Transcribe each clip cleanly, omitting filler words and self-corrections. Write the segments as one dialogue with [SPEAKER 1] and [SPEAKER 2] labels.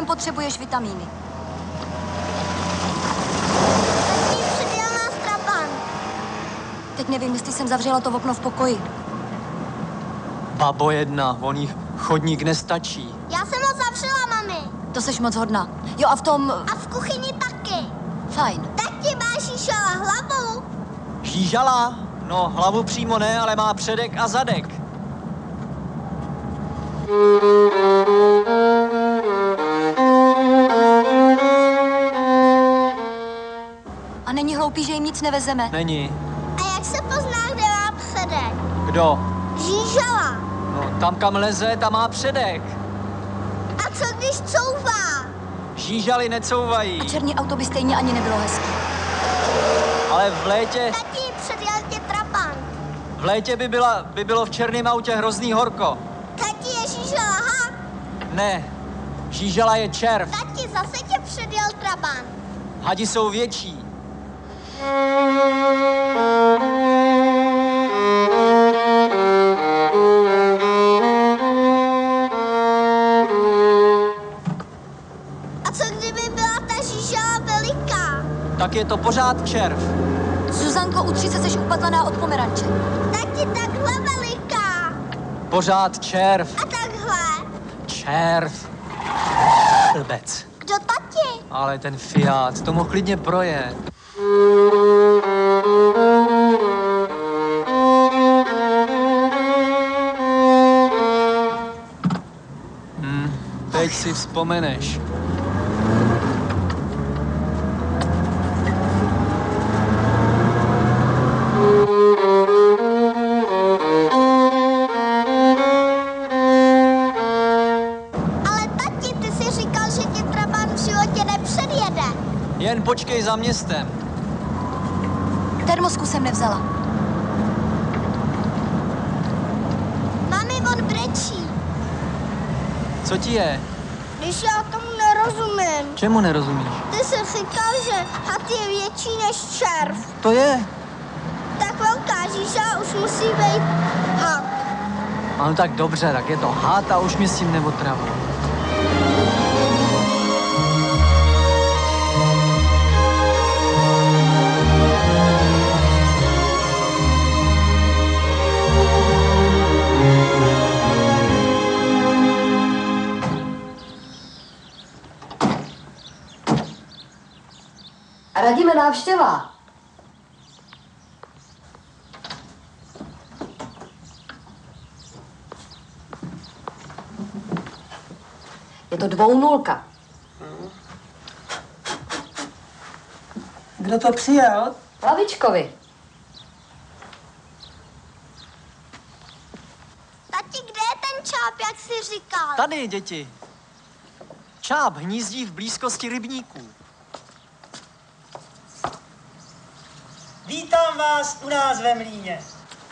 [SPEAKER 1] Časem potřebuješ vitamíny.
[SPEAKER 2] Tati, předjel nás trapán.
[SPEAKER 1] Teď nevím, jestli jsem zavřela to okno v pokoji.
[SPEAKER 3] Babo jedna, on jí chodník nestačí.
[SPEAKER 2] Já jsem ho zavřela, mami.
[SPEAKER 1] To seš moc hodná. Jo, a v tom...
[SPEAKER 2] A v kuchyni taky.
[SPEAKER 1] Fajn.
[SPEAKER 2] Tati, máš šíšala hlavu?
[SPEAKER 3] Žížala? No, hlavu přímo ne, ale má předek a zadek.
[SPEAKER 1] A není hloupý, že jim nic nevezeme?
[SPEAKER 3] Není.
[SPEAKER 2] A jak se pozná, kde má předek?
[SPEAKER 3] Kdo?
[SPEAKER 2] Žížala.
[SPEAKER 3] No, tam kam leze, tam má předek.
[SPEAKER 2] A co když couvá?
[SPEAKER 3] Žížaly necouvají.
[SPEAKER 1] A černý auto by stejně ani nebylo hezký.
[SPEAKER 3] Ale v létě...
[SPEAKER 2] Tati, předjel tě trapán.
[SPEAKER 3] V létě by bylo v černém autě hrozný horko.
[SPEAKER 2] Tati, je žížala, ha?
[SPEAKER 3] Ne, žížala je červ.
[SPEAKER 2] Tati, zase tě předjel trapán.
[SPEAKER 3] Hadi jsou větší.
[SPEAKER 2] A co kdyby byla ta žížala veliká?
[SPEAKER 3] Tak je to pořád červ.
[SPEAKER 1] Zuzanko, u 30 seš upatlaná od pomeranče.
[SPEAKER 2] Tati, takhle veliká.
[SPEAKER 3] Pořád červ.
[SPEAKER 2] A takhle.
[SPEAKER 3] Červ. Blbec.
[SPEAKER 2] Kdo tati?
[SPEAKER 3] Ale ten Fiat, to mohl klidně projet. Teď si vzpomeneš.
[SPEAKER 2] Ale tati, ty jsi říkal, že tě trapán v životě nepředjede.
[SPEAKER 3] Jen počkej za městem.
[SPEAKER 1] Termosku jsem nevzala.
[SPEAKER 2] Mami, on brečí.
[SPEAKER 3] Co ti je?
[SPEAKER 2] Když já tomu nerozumím.
[SPEAKER 3] Čemu nerozumíš?
[SPEAKER 2] Ty jsi říkal, že had je větší než červ.
[SPEAKER 3] To je.
[SPEAKER 2] Tak velká žížala už musí být had.
[SPEAKER 3] No tak dobře, tak je to had a už mi s tím neotravuj.
[SPEAKER 1] Radíme návštěva. Je to 2:0.
[SPEAKER 4] Kdo to přijel?
[SPEAKER 1] Lavičkovi.
[SPEAKER 2] Tati, kde je ten čáp, jak jsi říkal?
[SPEAKER 3] Tady, děti. Čáp hnízdí v blízkosti rybníků.
[SPEAKER 4] Vítám vás u nás ve mlýně.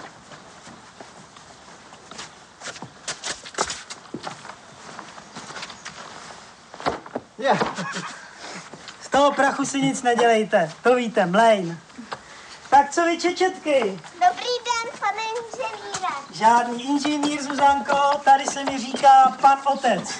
[SPEAKER 4] Z toho prachu si nic nedělejte, to víte, mlejn. Tak co vy, čečetky?
[SPEAKER 2] Dobrý den, pane inženýre.
[SPEAKER 4] Žádný inženýr, Zuzanko, tady se mi říká pan otec.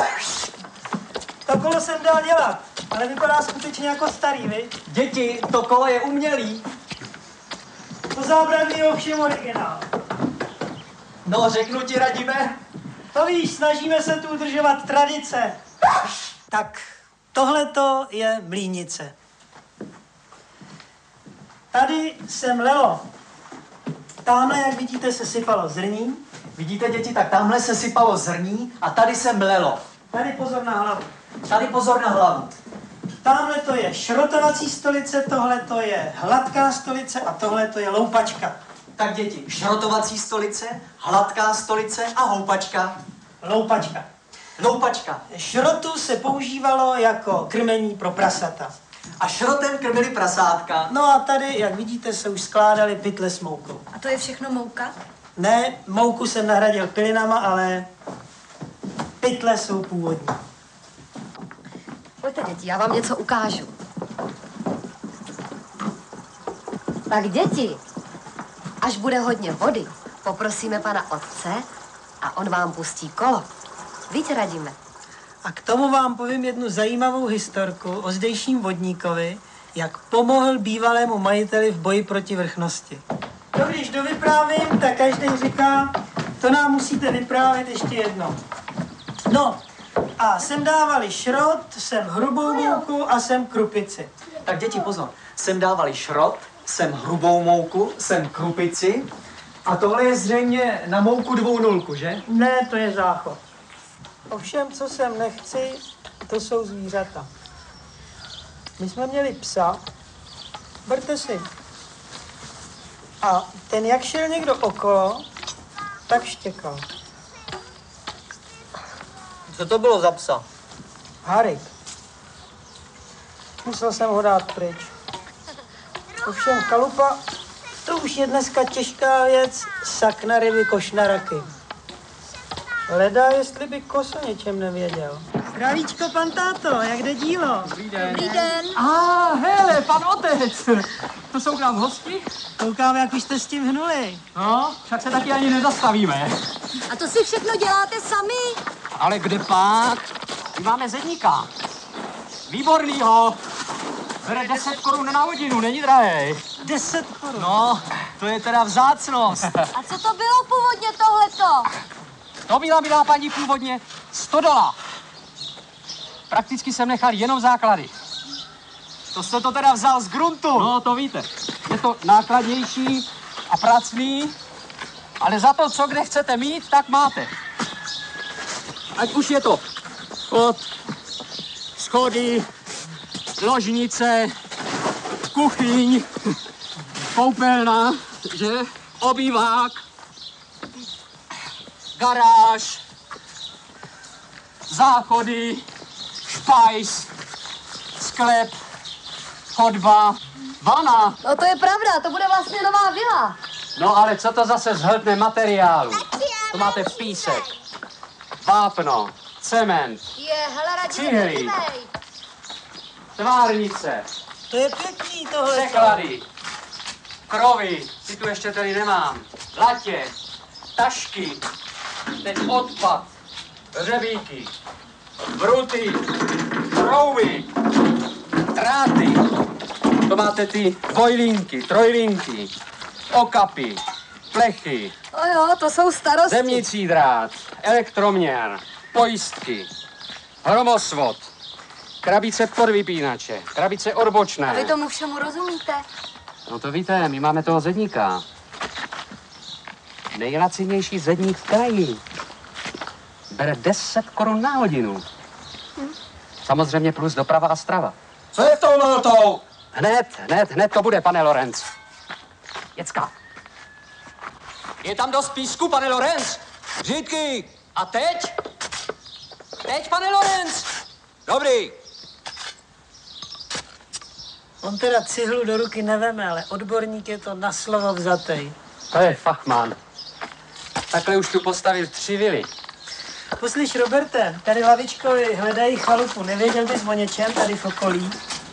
[SPEAKER 4] To kolo jsem dal dělat, ale vypadá skutečně jako starý, vy?
[SPEAKER 3] Děti, to kolo je umělý.
[SPEAKER 4] To zábradlí je ovšem originál.
[SPEAKER 3] No, řeknu ti, Radime.
[SPEAKER 4] To víš, snažíme se tu udržovat tradice. Tak, tohleto je mlýnice. Tady se mlelo. Tamhle, jak vidíte, se sypalo zrní.
[SPEAKER 3] Vidíte, děti, tak tamhle se sypalo zrní a tady se mlelo.
[SPEAKER 4] Tady pozor na hlavu.
[SPEAKER 3] Tady pozor na hlavu.
[SPEAKER 4] Tamhle to je šrotovací stolice, tohle to je hladká stolice a tohle to je loupačka.
[SPEAKER 3] Tak, děti, šrotovací stolice, hladká stolice a houpačka.
[SPEAKER 4] Loupačka.
[SPEAKER 3] Loupačka.
[SPEAKER 4] Šrotu se používalo jako krmení pro prasata.
[SPEAKER 3] A šrotem krmili prasátka.
[SPEAKER 4] No a tady, jak vidíte, se už skládaly pytle s moukou.
[SPEAKER 1] A to je všechno mouka?
[SPEAKER 4] Ne, mouku jsem nahradil pilinama, ale pytle jsou původní.
[SPEAKER 1] Pojďte, děti, já vám něco ukážu. Tak, děti, až bude hodně vody, poprosíme pana otce a on vám pustí kolo. Víte, Radíme?
[SPEAKER 4] A k tomu vám povím jednu zajímavou historku o zdejším vodníkovi, jak pomohl bývalému majiteli v boji proti vrchnosti. To když dovyprávím, tak každý říká, to nám musíte vyprávět ještě jednou. No, a sem dávali šrot, sem hrubou mouku a sem krupici.
[SPEAKER 3] Tak děti, pozor. Sem dávali šrot, sem hrubou mouku, sem krupici. A tohle je zřejmě na mouku 2.0, že?
[SPEAKER 4] Ne, to je záchod. Ovšem, co sem nechci, to jsou zvířata. My jsme měli psa, berte si. A ten, jak šel někdo okolo, tak štěkal.
[SPEAKER 3] Co to bylo za psa?
[SPEAKER 4] Harik. Musel jsem ho dát pryč. Ovšem chalupa, to už je dneska těžká věc, sakna ryby košnaraky. Leda, jestli by Kos o něčem nevěděl. Zdravíčko, pan táto, jak jde dílo?
[SPEAKER 5] Dobrý den.
[SPEAKER 1] Dobrý den.
[SPEAKER 5] Hele, pan otec. To jsou k nám hosti?
[SPEAKER 4] Koukám, jak už jste s tím hnuli.
[SPEAKER 5] No, však se taky ani nezastavíme.
[SPEAKER 1] A to si všechno děláte sami?
[SPEAKER 5] Ale kde pak? My máme zedníka. Výbornýho. Bere 10 korun na hodinu, není drahej.
[SPEAKER 4] 10 korun.
[SPEAKER 5] No, to je teda vzácnost.
[SPEAKER 1] A co to bylo původně tohleto?
[SPEAKER 5] To byla, milá paní, původně $100. Prakticky jsem nechal jenom základy.
[SPEAKER 3] To jste to teda vzal z gruntu.
[SPEAKER 5] No, to víte. Je to nákladnější a pracný, ale za to, co kde chcete mít, tak máte. Ať už je to od schody, ložnice, kuchyň, koupelna, že? Obývák, garáž, záchody, špajs, sklep, chodba, vana.
[SPEAKER 1] No to je pravda, to bude vlastně nová vila.
[SPEAKER 5] No ale co to zase zhltne materiálu? To máte písek, vápno, cement,
[SPEAKER 1] Je, hele, radši
[SPEAKER 5] Cihly.
[SPEAKER 1] podívej.
[SPEAKER 5] tvárnice,
[SPEAKER 4] To je pěkný tohle.
[SPEAKER 5] překlady, krovy, ty tu ještě tady nemám, latě, tašky, teď odpad, řebíky, vruty, trouby, dráty. To máte ty dvojlinky, trojlinky, okapy, plechy,
[SPEAKER 1] O jo, to jsou starosti.
[SPEAKER 5] zemnicí drát, elektroměr, pojistky, hromosvod, krabice podvypínače, krabice odbočné.
[SPEAKER 1] A vy tomu všemu rozumíte?
[SPEAKER 5] No to víte, my máme toho zedníka. Nejlacinější zedník v kraji. Bere 10 korun na hodinu. Samozřejmě plus doprava a strava.
[SPEAKER 3] Co je v tou notou?
[SPEAKER 5] Hned to bude, pane Lorenz. Děcka. Je tam dost písku, pane Lorenz? Žítky. A teď? Teď, pane Lorenz. Dobrý.
[SPEAKER 4] On teda cihlu do ruky neveme, ale odborník je to na slovo vzatej.
[SPEAKER 5] To je fachman. Takhle už tu postavil 3 vily.
[SPEAKER 4] Poslyš, Roberte, tady lavičkovi hledají chalupu. Nevěděl bys o něčem tady v okolí?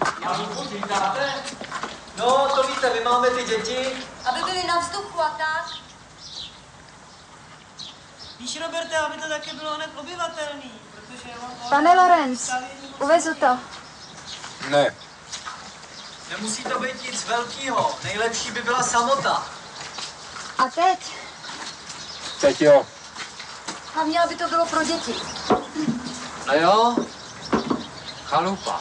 [SPEAKER 3] No, to víte, my máme ty děti.
[SPEAKER 1] Aby byli na vzduchu a tak.
[SPEAKER 4] Víš, Roberte, aby to taky bylo hned obyvatelný, protože on...
[SPEAKER 1] Pane Lorenz, uvezu to.
[SPEAKER 3] Ne. Nemusí to být nic velkýho. Nejlepší by byla samota.
[SPEAKER 1] A teď?
[SPEAKER 5] Teď jo.
[SPEAKER 1] Hlavně, aby to bylo pro děti.
[SPEAKER 5] No jo. Chalupa.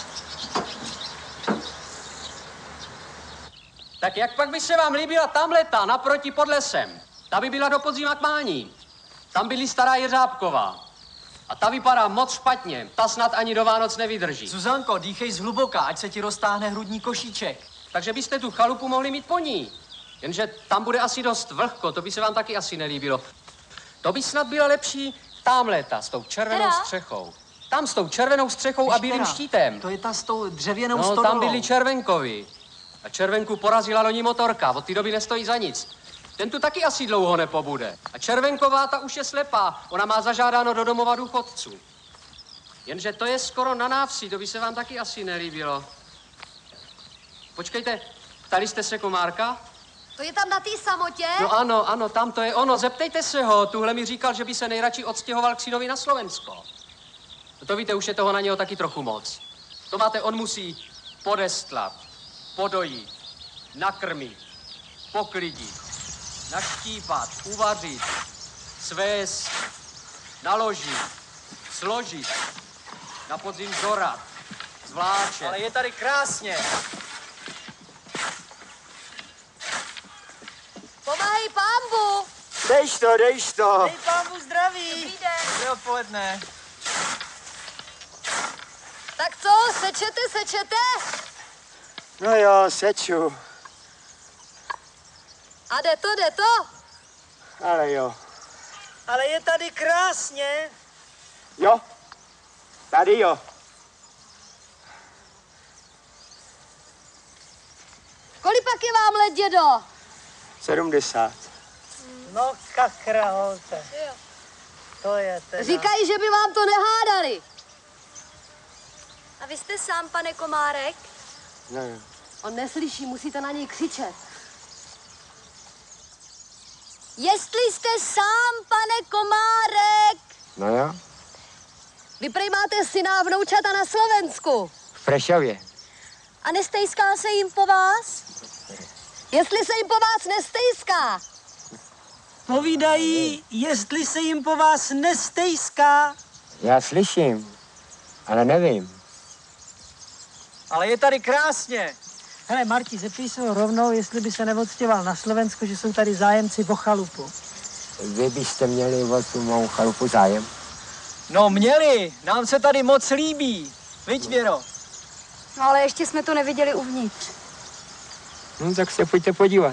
[SPEAKER 5] Tak jak pak by se vám líbila tamhleta naproti pod lesem? Ta by byla do podzima k mání. Tam byli stará Jeřábková. A ta vypadá moc špatně. Ta snad ani do Vánoc nevydrží.
[SPEAKER 3] Zuzanko, dýchej zhluboka, ať se ti roztáhne hrudní košíček.
[SPEAKER 5] Takže byste tu chalupu mohli mít po ní. Jenže tam bude asi dost vlhko, to by se vám taky asi nelíbilo. To by snad bylo lepší tamhleta s tou červenou
[SPEAKER 1] Která?
[SPEAKER 5] střechou. Tam s tou červenou střechou a bílým štítem.
[SPEAKER 3] To je ta s tou dřevěnou
[SPEAKER 5] No,
[SPEAKER 3] stodolou.
[SPEAKER 5] tam byli Červenkovi. A Červenku porazila loni motorka, od té doby nestojí za nic. Ten tu taky asi dlouho nepobude. A Červenková, ta už je slepá, ona má zažádáno do domova důchodců. Jenže to je skoro na návsi, to by se vám taky asi nelíbilo. Počkejte, ptali jste se Komárka?
[SPEAKER 1] To je tam na té samotě?
[SPEAKER 5] No ano, tam to je ono, zeptejte se ho. Tuhle mi říkal, že by se nejradši odstěhoval k synovi na Slovensko. No to víte, už je toho na něho taky trochu moc. To máte, on musí podestlat, podojit, nakrmit, poklidit, naštípat, uvařit, svést, naložit, složit, na podzim zorat, zvláčet.
[SPEAKER 3] Ale je tady krásně.
[SPEAKER 1] Pomáhej pámbu!
[SPEAKER 6] Dejš to, dejš to.
[SPEAKER 4] Dej pámbu zdraví.
[SPEAKER 1] Dobrý den.
[SPEAKER 3] Dobré odpoledne.
[SPEAKER 1] Tak co, sečete?
[SPEAKER 6] No jo, seču.
[SPEAKER 1] A jde to?
[SPEAKER 6] Ale jo.
[SPEAKER 4] Ale je tady krásně.
[SPEAKER 6] Jo. Tady jo.
[SPEAKER 1] Kolik pak je vám let, dědo?
[SPEAKER 6] 70.
[SPEAKER 4] No kakra, holte. To je teda.
[SPEAKER 1] Říkají, že by vám to nehádali. A vy jste sám, pane Komárek?
[SPEAKER 6] No jo.
[SPEAKER 1] On neslyší, musíte na něj křičet. Jestli jste sám, pane Komárek!
[SPEAKER 6] No jo.
[SPEAKER 1] Vy prej máte syna a vnoučata na Slovensku.
[SPEAKER 6] V Prešově.
[SPEAKER 1] A nestejská se jim po vás? Jestli se jim po vás nestejská,
[SPEAKER 4] Povídají, jestli se jim po vás nestejská.
[SPEAKER 6] Já slyším, ale nevím.
[SPEAKER 3] Ale je tady krásně.
[SPEAKER 4] Hele, Marti, zeptej se ho rovnou, jestli by se neodstěhoval na Slovensko, že jsou tady zájemci o chalupu.
[SPEAKER 6] Vy byste měli o tu mou chalupu zájem.
[SPEAKER 3] No měli, nám se tady moc líbí. Viď, Věro?
[SPEAKER 1] no ale ještě jsme to neviděli uvnitř.
[SPEAKER 6] No tak se pojďte podívat.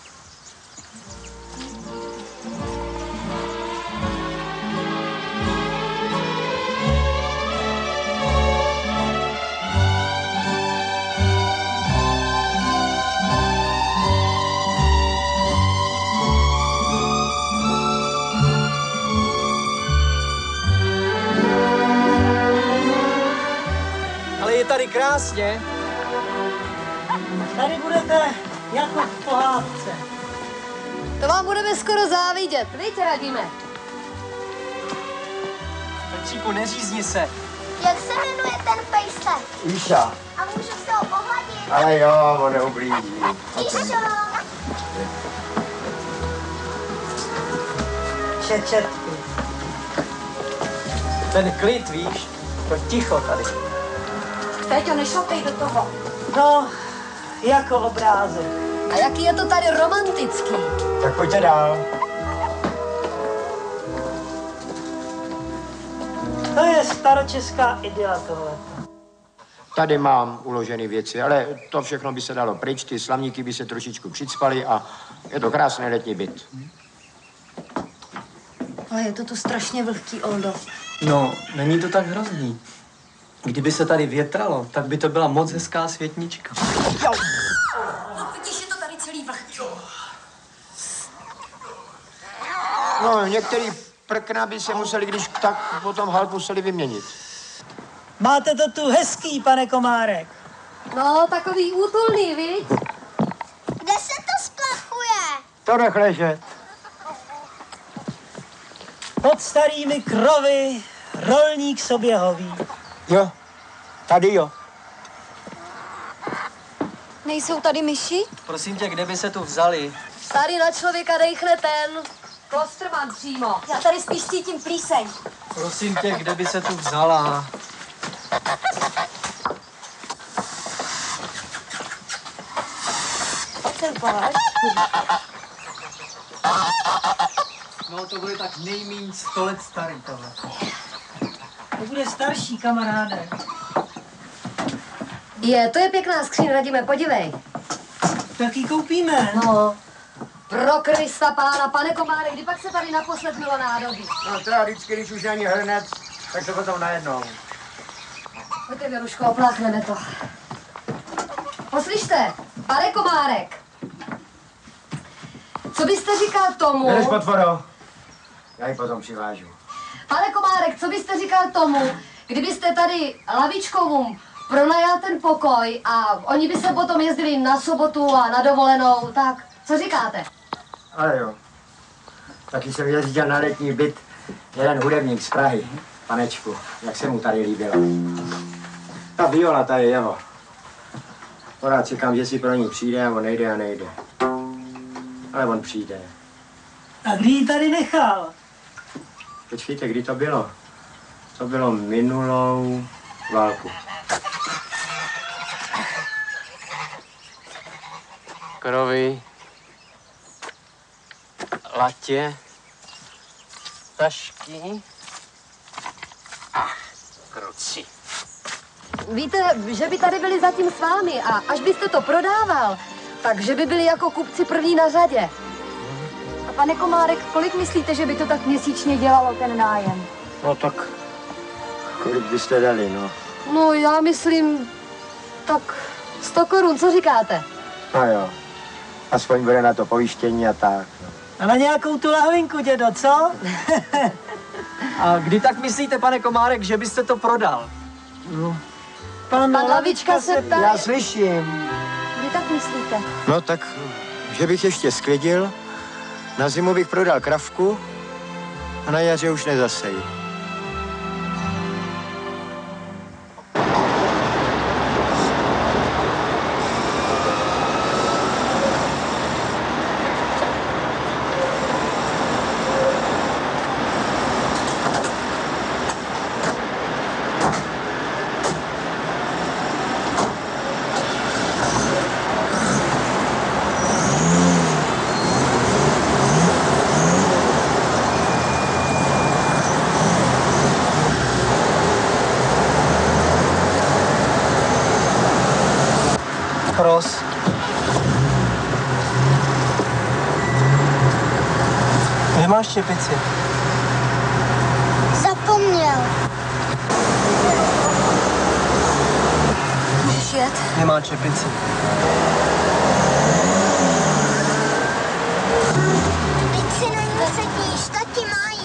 [SPEAKER 3] Ale je tady krásně.
[SPEAKER 4] Tady budete jako v pohádce.
[SPEAKER 1] To vám budeme skoro závidět, viď, Radime?
[SPEAKER 3] Petříku, neřízni se.
[SPEAKER 2] Jak se jmenuje ten pejsek?
[SPEAKER 6] Iša.
[SPEAKER 2] A můžu se ho pohladit?
[SPEAKER 6] Ale jo, on neublíží.
[SPEAKER 2] Išo!
[SPEAKER 4] Čečetky.
[SPEAKER 3] Ten klid, víš? To ticho tady.
[SPEAKER 1] Péťo, nešlapej do toho.
[SPEAKER 4] No, jako obrázek.
[SPEAKER 1] A jaký je to tady romantický.
[SPEAKER 6] Tak pojďte dál.
[SPEAKER 4] To je staročeská idyla tohle.
[SPEAKER 6] Tady mám uložené věci, ale to všechno by se dalo pryč, ty slamníky by se trošičku přicpaly a je to krásný letní byt.
[SPEAKER 1] Ale je to tu strašně vlhký, Oldo.
[SPEAKER 3] No, není to tak hrozný. Kdyby se tady větralo, tak by to byla moc hezká světnička.
[SPEAKER 1] No, vidíš, je to tady celý vlhký.
[SPEAKER 6] No, některý prkna by se museli, když tak potom halt museli vyměnit.
[SPEAKER 4] Máte to tu hezký, pane Komárek.
[SPEAKER 1] No, takový útulný, viď?
[SPEAKER 2] Kde se to splachuje?
[SPEAKER 6] To nech ležet.
[SPEAKER 4] Pod starými krovy rolník sobě hoví.
[SPEAKER 6] Jo, tady jo.
[SPEAKER 1] Nejsou tady myši?
[SPEAKER 3] Prosím tě, kde by se tu vzali?
[SPEAKER 1] Tady na člověka dejchne ten klostrman přímo. Já tady spíš cítím plíseň.
[SPEAKER 3] Prosím tě, kde by se tu vzala?
[SPEAKER 1] Ten plášť.
[SPEAKER 3] No, to bude tak nejméně 100 let starý tohle.
[SPEAKER 4] To bude starší, kamaráde.
[SPEAKER 1] To je pěkná skříň, Radime, podívej.
[SPEAKER 4] Tak ji koupíme.
[SPEAKER 1] No, pro Krista pána, pane Komárek, kdy pak se tady naposled mělo nádobí?
[SPEAKER 6] No to vždycky, když už není hrnec, tak to potom najednou.
[SPEAKER 1] Pojďte, Věruško, opláchneme to. Poslyšte, pane Komárek, co byste říkal tomu...
[SPEAKER 6] Jdeš, potvoro. Já ji potom přivážu.
[SPEAKER 1] Pane Komárek, co byste říkal tomu, kdybyste tady Lavičkovům pronajal ten pokoj a oni by se potom jezdili na sobotu a na dovolenou, tak co říkáte?
[SPEAKER 6] Ale jo. Taky jsem jezdil na letní byt jeden hudebník z Prahy. Panečku, jak se mu tady líbilo. Ta Viola, ta je jeho. Pořád čekám, že si pro ní přijde a on nejde a nejde. Ale on přijde.
[SPEAKER 4] A kdy ji tady nechal?
[SPEAKER 6] Počkejte, kdy to bylo? To bylo minulou válku.
[SPEAKER 5] Krovy, latě, tašky a kruci.
[SPEAKER 1] Víte, že by tady byli zatím s vámi a až byste to prodával, takže by byli jako kupci první na řadě. A pane Komárek, kolik myslíte, že by to tak měsíčně dělalo ten nájem?
[SPEAKER 6] No tak, kolik byste dali, no?
[SPEAKER 1] No já myslím, tak 100 korun, co říkáte?
[SPEAKER 6] No jo, aspoň bude na to pojištění a tak. No.
[SPEAKER 4] A na nějakou tu lahvinku, dědo, co?
[SPEAKER 3] A kdy tak myslíte, pane Komárek, že byste to prodal?
[SPEAKER 4] Pan
[SPEAKER 1] Lavička se ptá,
[SPEAKER 6] Já slyším.
[SPEAKER 1] kdy tak myslíte?
[SPEAKER 6] No tak, že bych ještě sklidil, na zimu bych prodal kravku a na jaře už nezasej.
[SPEAKER 3] Kros.
[SPEAKER 4] Kde máš čepici?
[SPEAKER 2] Zapomněl.
[SPEAKER 1] Můžeš jet?
[SPEAKER 4] Nemá čepici.
[SPEAKER 2] Teď si na ní sedíš, tati mají.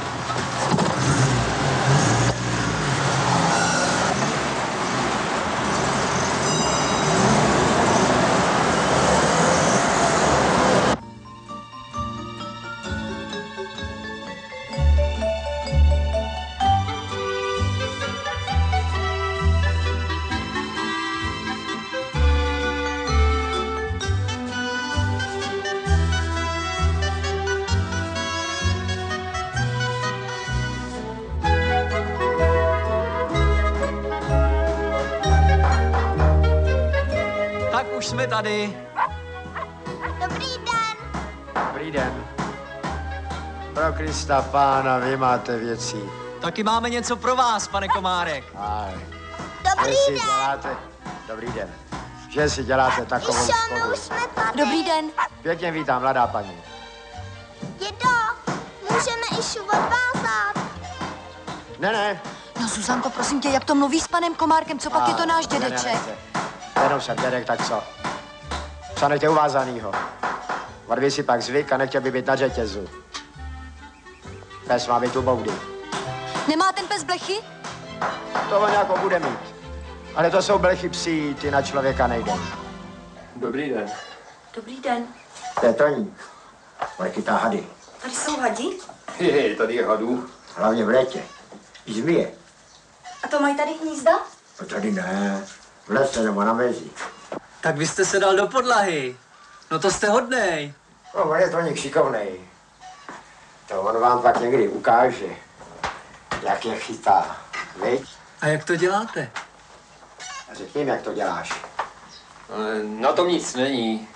[SPEAKER 3] Tak už jsme tady.
[SPEAKER 2] Dobrý den.
[SPEAKER 6] Dobrý den. Pro Krista Pána, vy máte věcí.
[SPEAKER 3] Taky máme něco pro vás, pane Komárek.
[SPEAKER 6] Ale,
[SPEAKER 2] Dobrý
[SPEAKER 6] že si
[SPEAKER 2] den.
[SPEAKER 6] děláte, dobrý den, že si děláte takovou
[SPEAKER 2] Išo, my
[SPEAKER 6] škodu.
[SPEAKER 2] už jsme tady.
[SPEAKER 1] Dobrý den.
[SPEAKER 6] Pěkně vítám, mladá paní.
[SPEAKER 2] Dědo, můžeme Išu odvázat.
[SPEAKER 6] Ne,
[SPEAKER 1] No Zuzanko, prosím tě, jak to mluví s panem Komárkem, co pak je to náš dědeček?
[SPEAKER 6] Jenom jsem dědek, tak co? Co nechtě uvázanýho? Odví si pak zvyk a nechtěl by být na řetězu. Pes má být u boudy.
[SPEAKER 1] Nemá ten pes blechy?
[SPEAKER 6] To on jako bude mít. Ale to jsou blechy psí, ty na člověka nejde.
[SPEAKER 7] Dobrý den.
[SPEAKER 1] Dobrý den.
[SPEAKER 6] To je Toník. On chytá hady.
[SPEAKER 1] Tady jsou hadi?
[SPEAKER 7] Hej, tady je hadů.
[SPEAKER 6] Hlavně v létě. I zmije.
[SPEAKER 1] A to mají tady hnízda?
[SPEAKER 6] No tady ne. V lese nebo na mezi.
[SPEAKER 3] Tak vy jste se dal do podlahy. No to jste hodnej.
[SPEAKER 6] No, on je Toník šikovnej. To on vám pak někdy ukáže, jak je chytá. Viď?
[SPEAKER 3] A jak to děláte?
[SPEAKER 6] A řekni jim, jak to děláš.
[SPEAKER 7] Ale na tom nic není.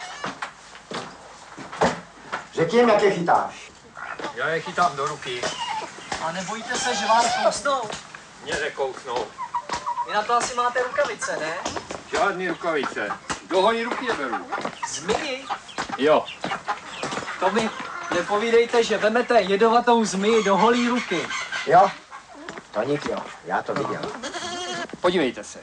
[SPEAKER 6] Řekni jim, jak je chytáš.
[SPEAKER 7] Já je chytám do ruky.
[SPEAKER 3] A nebojíte se, že vás kousnou?
[SPEAKER 7] Mě nekousnou.
[SPEAKER 3] Vy na to asi máte rukavice, ne?
[SPEAKER 7] Žádný rukavice. Do holí ruky je beru.
[SPEAKER 3] Zmiji?
[SPEAKER 7] Jo.
[SPEAKER 3] To mi nepovídejte, že vemete jedovatou zmiji do holí ruky.
[SPEAKER 6] Jo? Toník jo, já to viděl.
[SPEAKER 7] Podívejte se.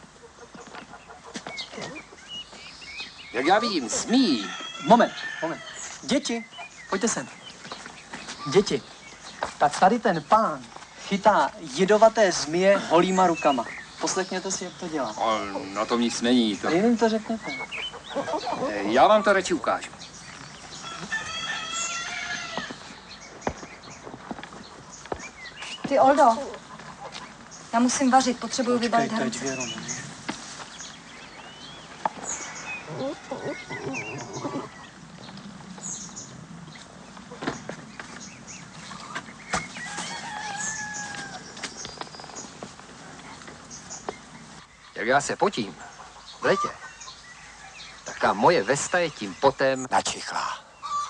[SPEAKER 7] Jak já vidím, smí.
[SPEAKER 3] Moment. Děti, pojďte sem. Děti, tak tady ten pán chytá jedovaté zmije holýma rukama. Poslechněte si, jak to dělá.
[SPEAKER 7] Ale na tom nic není. To...
[SPEAKER 3] A jiným to řekněte.
[SPEAKER 7] Já vám to radši ukážu.
[SPEAKER 1] Ty, Oldo, já musím vařit, potřebuju vybalit hrnce.
[SPEAKER 7] Jak já se potím v letě, tak ta moje vesta je tím potem načichlá.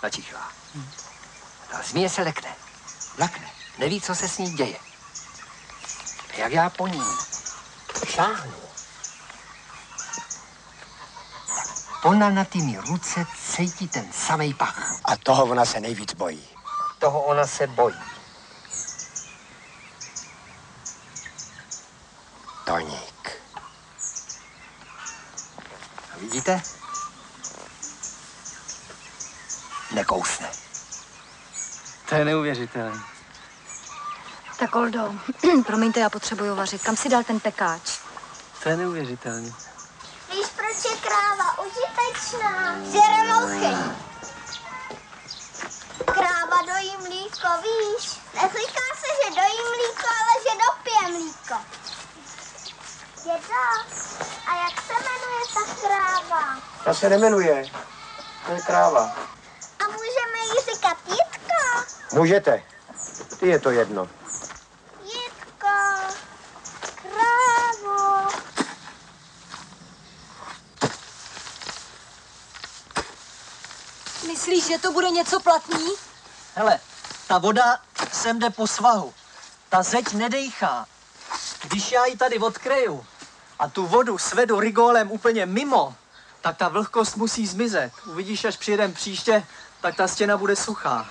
[SPEAKER 7] Ta zmije se lekne, neví, co se s ní děje. A jak já po ní šáhnu, ona na ty mý ruce cítí ten samej pach.
[SPEAKER 6] A toho ona se nejvíc bojí.
[SPEAKER 7] Toho ona se bojí.
[SPEAKER 6] Toník.
[SPEAKER 7] A vidíte? Nekousne.
[SPEAKER 3] To je neuvěřitelné.
[SPEAKER 1] Tak, Oldo, promiňte, já potřebuju vařit. Kam si dal ten pekáč?
[SPEAKER 3] To je neuvěřitelné.
[SPEAKER 2] Víš, proč je kráva užitečná? Žere mouchy. Kráva dojí mlíko, víš? Neříká se, že dojí mlíko, ale že dopije mlíko. Dědo, a jak se jmenuje ta kráva?
[SPEAKER 6] Ta se nemenuje. To je kráva.
[SPEAKER 2] A můžeme jí říkat Jitka?
[SPEAKER 6] Můžete. Ty je to jedno.
[SPEAKER 2] Jitko, krávo.
[SPEAKER 1] Myslíš, že to bude něco platný?
[SPEAKER 3] Hele, ta voda sem jde po svahu. Ta zeď nedejchá. Když já ji tady odkryju a tu vodu svedu rigolem úplně mimo, tak ta vlhkost musí zmizet. Uvidíš, až přijedem příště, tak ta stěna bude suchá.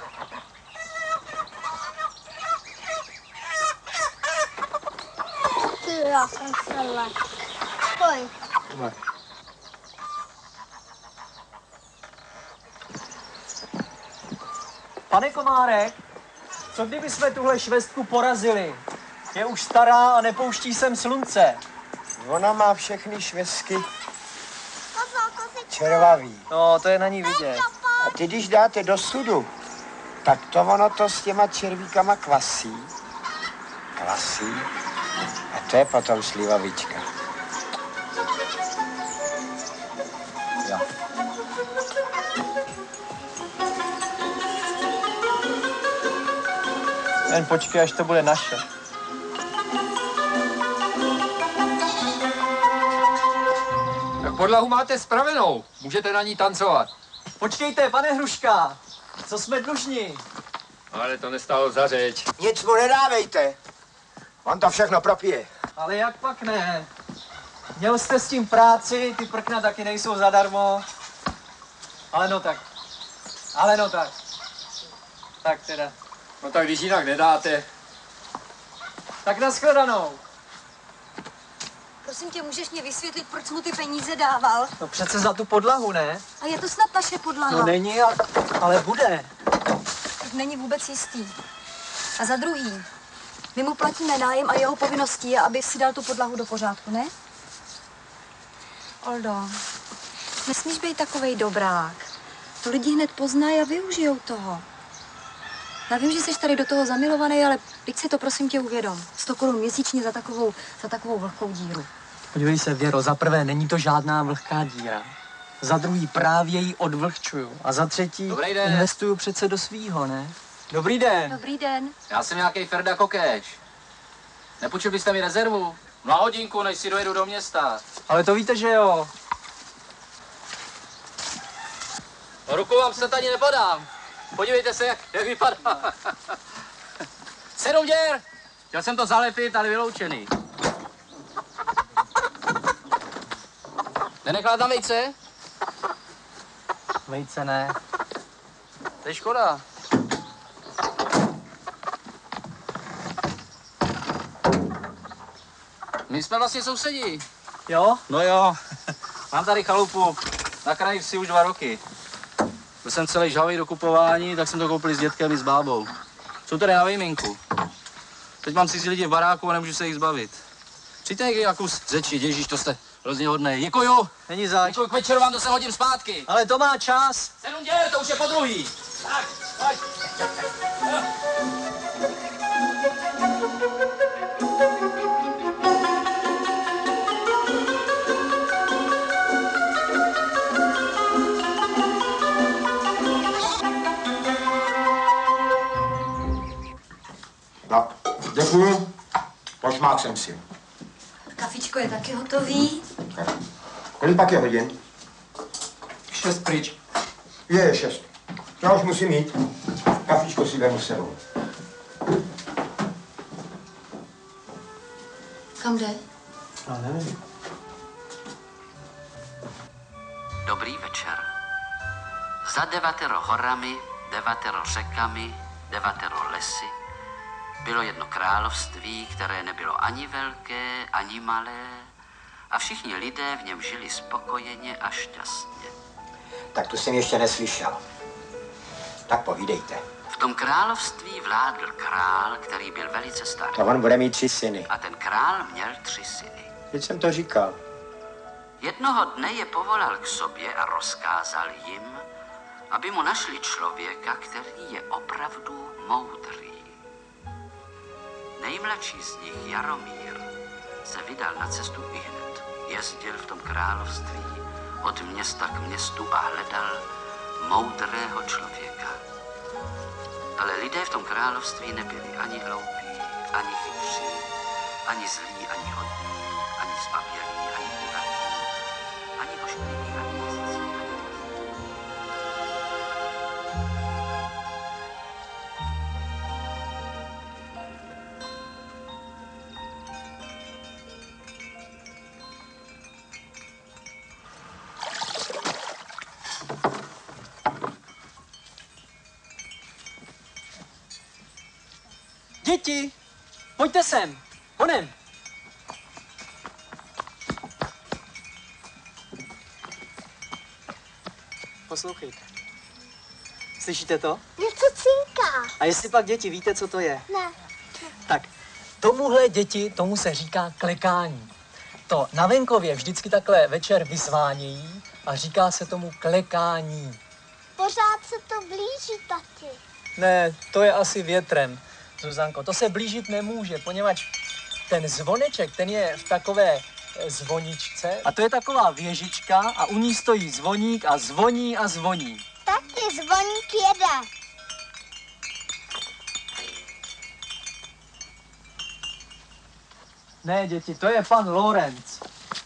[SPEAKER 2] Ty, já jsem se lek. Pojď.
[SPEAKER 3] Pane Komárek, co kdyby jsme tuhle švestku porazili? Je už stará a nepouští sem slunce.
[SPEAKER 6] Ona má všechny švestky
[SPEAKER 2] Pozor, kozičko.
[SPEAKER 6] červavý.
[SPEAKER 3] No, to je na ní vidět.
[SPEAKER 6] A ty, když dáte do sudu, tak to ono to s těma červíkama kvasí. A to je potom slivovička. Jo.
[SPEAKER 3] Jen počkej, až to bude naše.
[SPEAKER 7] Tak podlahu máte spravenou, můžete na ní tancovat.
[SPEAKER 3] Počkejte, pane Hruška, co jsme dlužní?
[SPEAKER 7] Ale to nestálo za řeč.
[SPEAKER 6] Nic mu nedávejte. On to všechno propije.
[SPEAKER 3] Ale jak pak ne? Měl jste s tím práci, ty prkna taky nejsou zadarmo. Ale no tak. Tak teda.
[SPEAKER 7] No tak když jinak nedáte.
[SPEAKER 3] Tak nashledanou.
[SPEAKER 1] Prosím tě, můžeš mě vysvětlit, proč jsi mu ty peníze dával?
[SPEAKER 3] No přece za tu podlahu, ne?
[SPEAKER 1] A je to snad naše podlaha?
[SPEAKER 3] No není, ale bude.
[SPEAKER 1] Tak není vůbec jistý. A za druhý, my mu platíme nájem a jeho povinností je, aby si dal tu podlahu do pořádku, ne? Oldo, nesmíš být takovej dobrák. To lidi hned poznají a využijou toho. Já vím, že jsi tady do toho zamilovaný, ale teď si to prosím tě uvědom. 100 korun měsíčně za takovou vlhkou díru.
[SPEAKER 3] Podívej se, Věro, za prvé není to žádná vlhká díra. Za druhý právě ji odvlhčuju. A za třetí
[SPEAKER 5] Dobrý den.
[SPEAKER 3] investuju přece do svýho, ne? Dobrý den.
[SPEAKER 1] Dobrý den.
[SPEAKER 5] Já jsem nějaký Ferda Kokeš. Nepůjčil byste mi rezervu? Na hodinku, než si dojedu do města.
[SPEAKER 3] Ale to víte, že jo.
[SPEAKER 5] Ruku vám snad ani nepodám. Podívejte se, jak vypadá. 7 děr! Chtěl jsem to zalepit, ale vyloučený. Nenechala tam vejce?
[SPEAKER 3] Vejce ne.
[SPEAKER 5] To je škoda. My jsme vlastně sousedí.
[SPEAKER 3] Jo?
[SPEAKER 5] No jo, mám tady chalupu na kraji vsi už 2 roky. Byl jsem celý žhavý do kupování, tak jsem to koupil s dětkem i s bábou. Jsou tady na výjimku. Teď mám cizí lidi v baráku a nemůžu se jich zbavit. Přijďte někdy na kus řeči, Ježíš, to jste hrozně hodnej. Děkuju.
[SPEAKER 3] Není zač.
[SPEAKER 5] Děkuju, k večeru vám to se hodím zpátky.
[SPEAKER 3] Ale to má čas.
[SPEAKER 5] 7 děr, to už je po druhý. Tak, pojď.
[SPEAKER 6] Děkuju. Pošmál jsem si.
[SPEAKER 1] Kafičko je taky hotový.
[SPEAKER 6] Kolik pak je hodin?
[SPEAKER 3] 6 pryč.
[SPEAKER 6] Je 6. Já už musím jít. Kafičko si vemu s sebou.
[SPEAKER 1] Kam jde?
[SPEAKER 6] No, nevím.
[SPEAKER 8] Dobrý večer. Za 9 horami, 9 řekami, 9 lesy bylo jedno království, které nebylo ani velké, ani malé, a všichni lidé v něm žili spokojeně a šťastně.
[SPEAKER 6] Tak to jsem ještě neslyšel. Tak povídejte.
[SPEAKER 8] V tom království vládl král, který byl velice starý.
[SPEAKER 6] A on bude mít 3 syny.
[SPEAKER 8] A ten král měl 3 syny.
[SPEAKER 6] Teď jsem to říkal.
[SPEAKER 8] Jednoho dne je povolal k sobě a rozkázal jim, aby mu našli člověka, který je opravdu moudrý. Nejmladší z nich, Jaromír, se vydal na cestu ihned. Jezdil v tom království od města k městu a hledal moudrého člověka. Ale lidé v tom království nebyli ani hloupí, ani chytří, ani zlí, ani hodní, ani zbabělí, ani bohatí, ani oškliví, ani jezdci, ani
[SPEAKER 3] Děti, pojďte sem. Honem. Poslouchejte. Slyšíte to?
[SPEAKER 2] Něco cinká.
[SPEAKER 3] A jestli pak děti víte, co to je?
[SPEAKER 2] Ne.
[SPEAKER 3] Tak, tomuhle děti, tomu se říká klekání. To na venkově vždycky takhle večer vyzvánějí a říká se tomu klekání.
[SPEAKER 2] Pořád se to blíží, tati.
[SPEAKER 3] Ne, to je asi větrem, Zuzanko. To se blížit nemůže, poněvadž ten zvoneček, ten je v takové zvoničce a to je taková věžička a u ní stojí zvoník a zvoní a zvoní.
[SPEAKER 2] Tati, zvoník jede.
[SPEAKER 3] Ne, děti, to je pan Lorenc.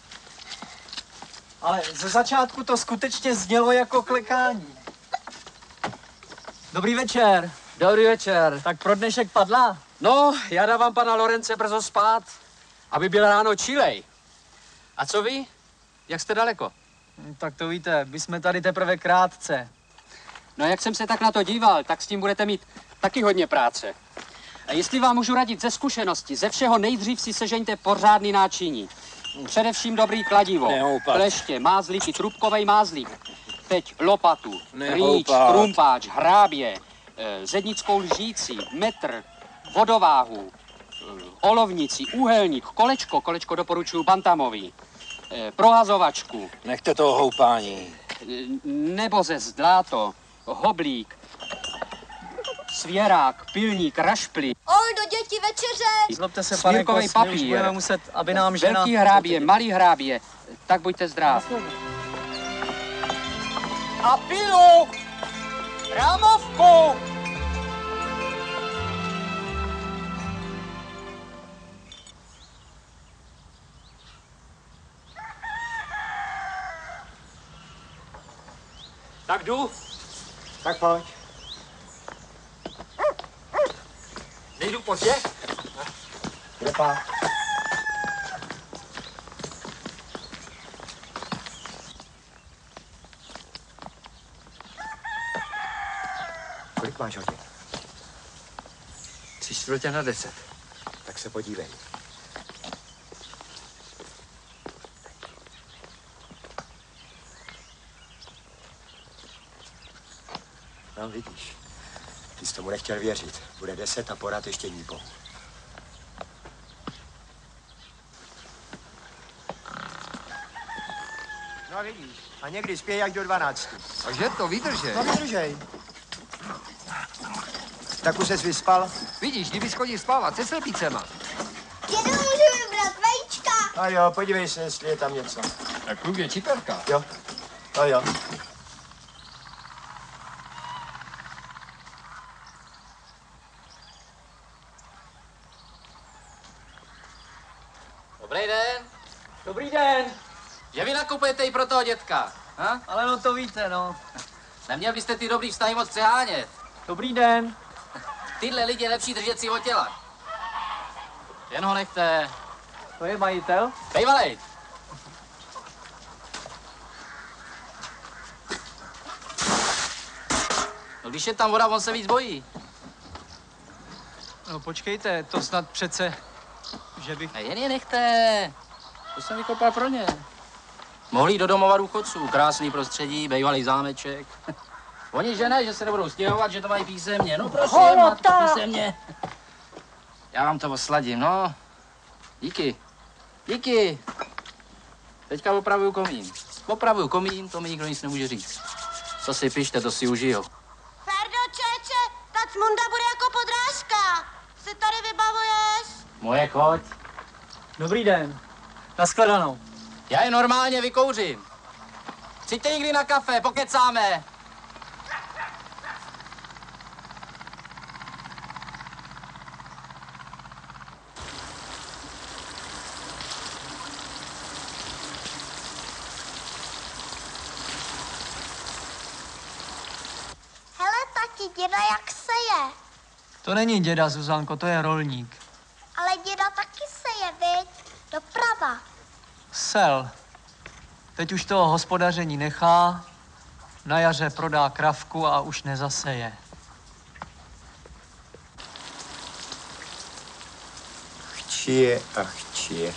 [SPEAKER 3] Ale ze začátku to skutečně znělo jako klekání. Dobrý večer.
[SPEAKER 5] Dobrý večer.
[SPEAKER 3] Tak pro dnešek padla?
[SPEAKER 5] No, já dávám pana Lorence brzo spát, aby byl ráno čilej. A co vy? Jak jste daleko?
[SPEAKER 3] Tak to víte, my jsme tady teprve krátce.
[SPEAKER 5] No, jak jsem se tak na to díval, tak s tím budete mít taky hodně práce. A jestli vám můžu radit ze zkušenosti, ze všeho nejdřív si sežeňte pořádný náčiní. Především dobrý kladivo, kleště, mázlíky, trubkovej mázlík, teď lopatu, rýč, krumpáč, hrábě, zednickou lžíci, metr, vodováhu, olovnici, úhelník, kolečko doporučuju bantamový, prohazovačku.
[SPEAKER 7] Nechte toho houpání.
[SPEAKER 5] Nebozes, dláto, hoblík, svěrák, pilník, rašplí,
[SPEAKER 2] Oldo, děti, večeře.
[SPEAKER 3] Zlobte se, pane
[SPEAKER 5] smírkovej
[SPEAKER 3] Kos, my už
[SPEAKER 5] papír,
[SPEAKER 3] budeme muset, aby nám žena...
[SPEAKER 5] velký hrábě, malý hrábě, tak buďte zdrav.
[SPEAKER 3] A pilu! Rámovku!
[SPEAKER 5] Tak jdu.
[SPEAKER 6] Tak pojď.
[SPEAKER 3] Nejdu pozdě?
[SPEAKER 6] Lepa. Kolik máš hodin?
[SPEAKER 7] 3/4 na 10.
[SPEAKER 6] Tak se podívej. No, vidíš. Ty jsi tomu nechtěl věřit. Bude 10 a pořád ještě nípou. No, vidíš. A někdy spějí až do 12.
[SPEAKER 7] Takže to vydržej.
[SPEAKER 6] No, vydržej. Tak už ses vyspal?
[SPEAKER 7] Vidíš, kdyby chodil spávat se slepicema.
[SPEAKER 2] Dědu, můžu vybrat vajíčka.
[SPEAKER 6] A jo, podívej se, jestli je tam něco.
[SPEAKER 7] Tak kluk je čiperka.
[SPEAKER 6] Jo. No jo.
[SPEAKER 9] Dobrý den.
[SPEAKER 3] Dobrý den.
[SPEAKER 9] Že vy nakupujete i pro toho dětka, ha?
[SPEAKER 3] Ale no to víte, no.
[SPEAKER 9] Neměl byste ty dobrý vztahy moc přehánět.
[SPEAKER 3] Dobrý den.
[SPEAKER 9] Tyhle lidi je lepší držet si od těla. Jen ho nechte.
[SPEAKER 3] To je majitel?
[SPEAKER 9] Bejvalej. No když je tam voda, on se víc bojí.
[SPEAKER 3] No počkejte, to snad přece, že bych...
[SPEAKER 9] Jen je nechte. To jsem vykopal pro ně. Mohli jít do domova důchodců. Krásný prostředí, bejvalý zámeček. Oni že ne, že se nebudou stěhovat, že to mají písemně. No prosím, máte to písemně. Já vám to osladím, no. Díky. Díky. Teďka opravuju komín. Opravuju komín, to mi nikdo nic nemůže říct. To si pište, to si užiju.
[SPEAKER 2] Ferdo, čeče, ta cmunda bude jako podrážka. Si tady vybavuješ?
[SPEAKER 9] Moje choď.
[SPEAKER 3] Dobrý den. Naschledanou.
[SPEAKER 9] Já je normálně vykouřím. Přijďte někdy na kafe, pokecáme.
[SPEAKER 2] Hele, tati, děda jak seje.
[SPEAKER 3] To není děda, Zuzanko, to je rolník.
[SPEAKER 2] Ale děda taky seje, viď? Doprava.
[SPEAKER 3] Sel. Teď už toho hospodaření nechá, na jaře prodá kravku a už nezaseje.
[SPEAKER 6] Chčije a chčije.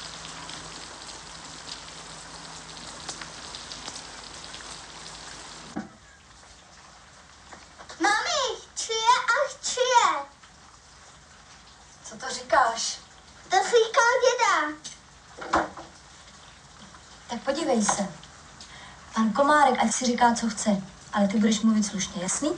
[SPEAKER 2] Mami, chčije a chčije.
[SPEAKER 1] Co to říkáš?
[SPEAKER 2] To říkal děda.
[SPEAKER 1] Tak podívej se. Pan Komárek, ať si říká, co chce, ale ty budeš mluvit slušně, jasný?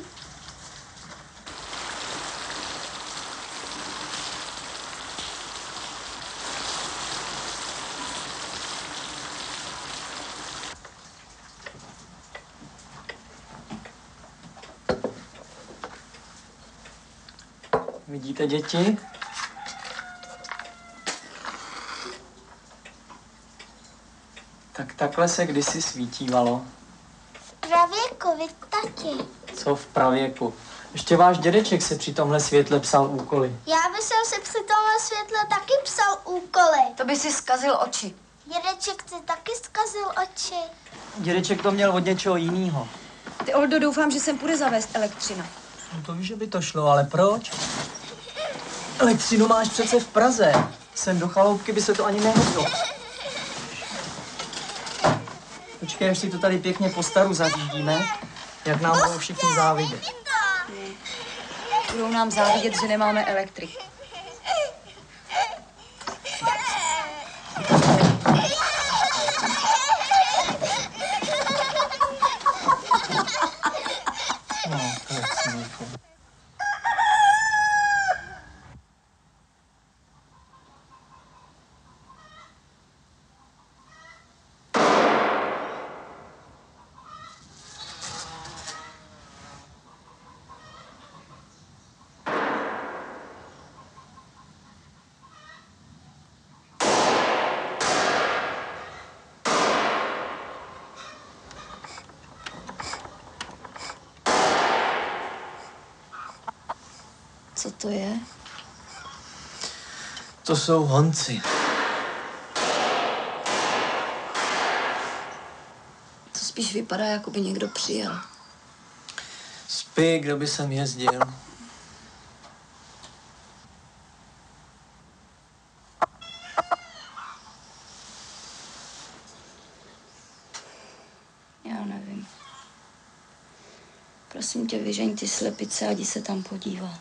[SPEAKER 3] Vidíte, děti? Tak takhle se kdysi svítívalo.
[SPEAKER 2] Pravěku, vy tati.
[SPEAKER 3] Co v pravěku? Ještě váš dědeček se při tomhle světle psal úkoly.
[SPEAKER 2] Já bych si při tomhle světle taky psal úkoly.
[SPEAKER 1] To by si zkazil oči.
[SPEAKER 2] Dědeček si taky zkazil oči.
[SPEAKER 3] Dědeček to měl od něčeho jiného.
[SPEAKER 1] Ty, Oldo, doufám, že sem půjde zavést elektřina.
[SPEAKER 3] No to víš, že by to šlo, ale proč? Elektřinu máš přece v Praze. Sem do chaloupky by se to ani nehodilo. Počkej, až si to tady pěkně po staru zařídíme, jak nám budou všichni závidět.
[SPEAKER 1] Budou nám závidět, že nemáme elektrik.
[SPEAKER 3] No, to je smíchu.
[SPEAKER 1] Co to je?
[SPEAKER 3] To jsou honci.
[SPEAKER 1] To spíš vypadá, jako by někdo přijel.
[SPEAKER 3] Spí, kdo by sem jezdil.
[SPEAKER 1] Já nevím. Prosím tě, vyžeň ty slepice a jdi se tam podívat.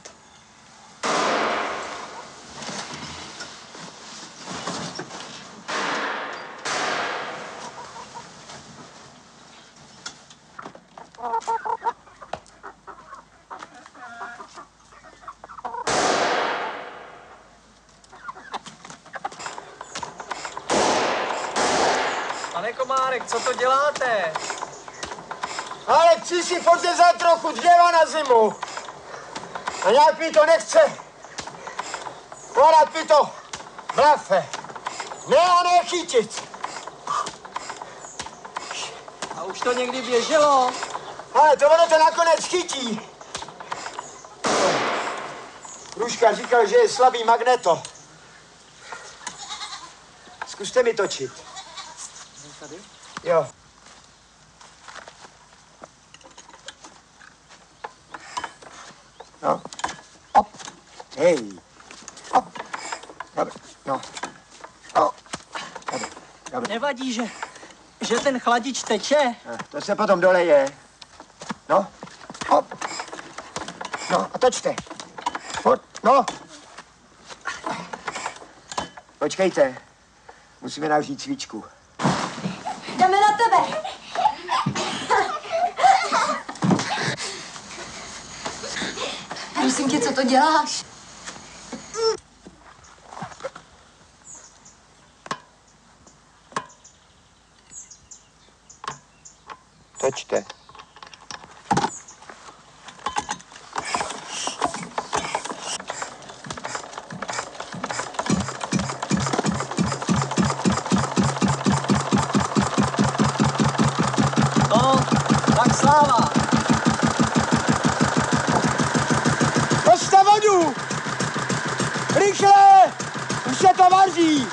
[SPEAKER 3] Pane Komárek, co to děláte?
[SPEAKER 6] Ale chci si podřezat trochu dřeva na zimu. A nějak mi to nechce. Podat mi to blafe. Ne a ne chytit.
[SPEAKER 3] A už to někdy běželo.
[SPEAKER 6] Ale to ono to nakonec chytí. Růžka říkal, že je slabý magneto. Zkuste mi točit.
[SPEAKER 3] Tady?
[SPEAKER 6] Jo. No. Op. Hej. Op. Dobře. No. O. Dobře. Dobře.
[SPEAKER 3] Nevadí, že ten chladič teče?
[SPEAKER 6] To se potom doleje. No. Op. No a točte. No. Počkejte. Musíme navřít svíčku.
[SPEAKER 1] Jdeme na tebe. Prosím tě, co to děláš?
[SPEAKER 6] Točte.
[SPEAKER 3] No, tak sláva.
[SPEAKER 6] Točte vodu! Rychle! Už se to vaří!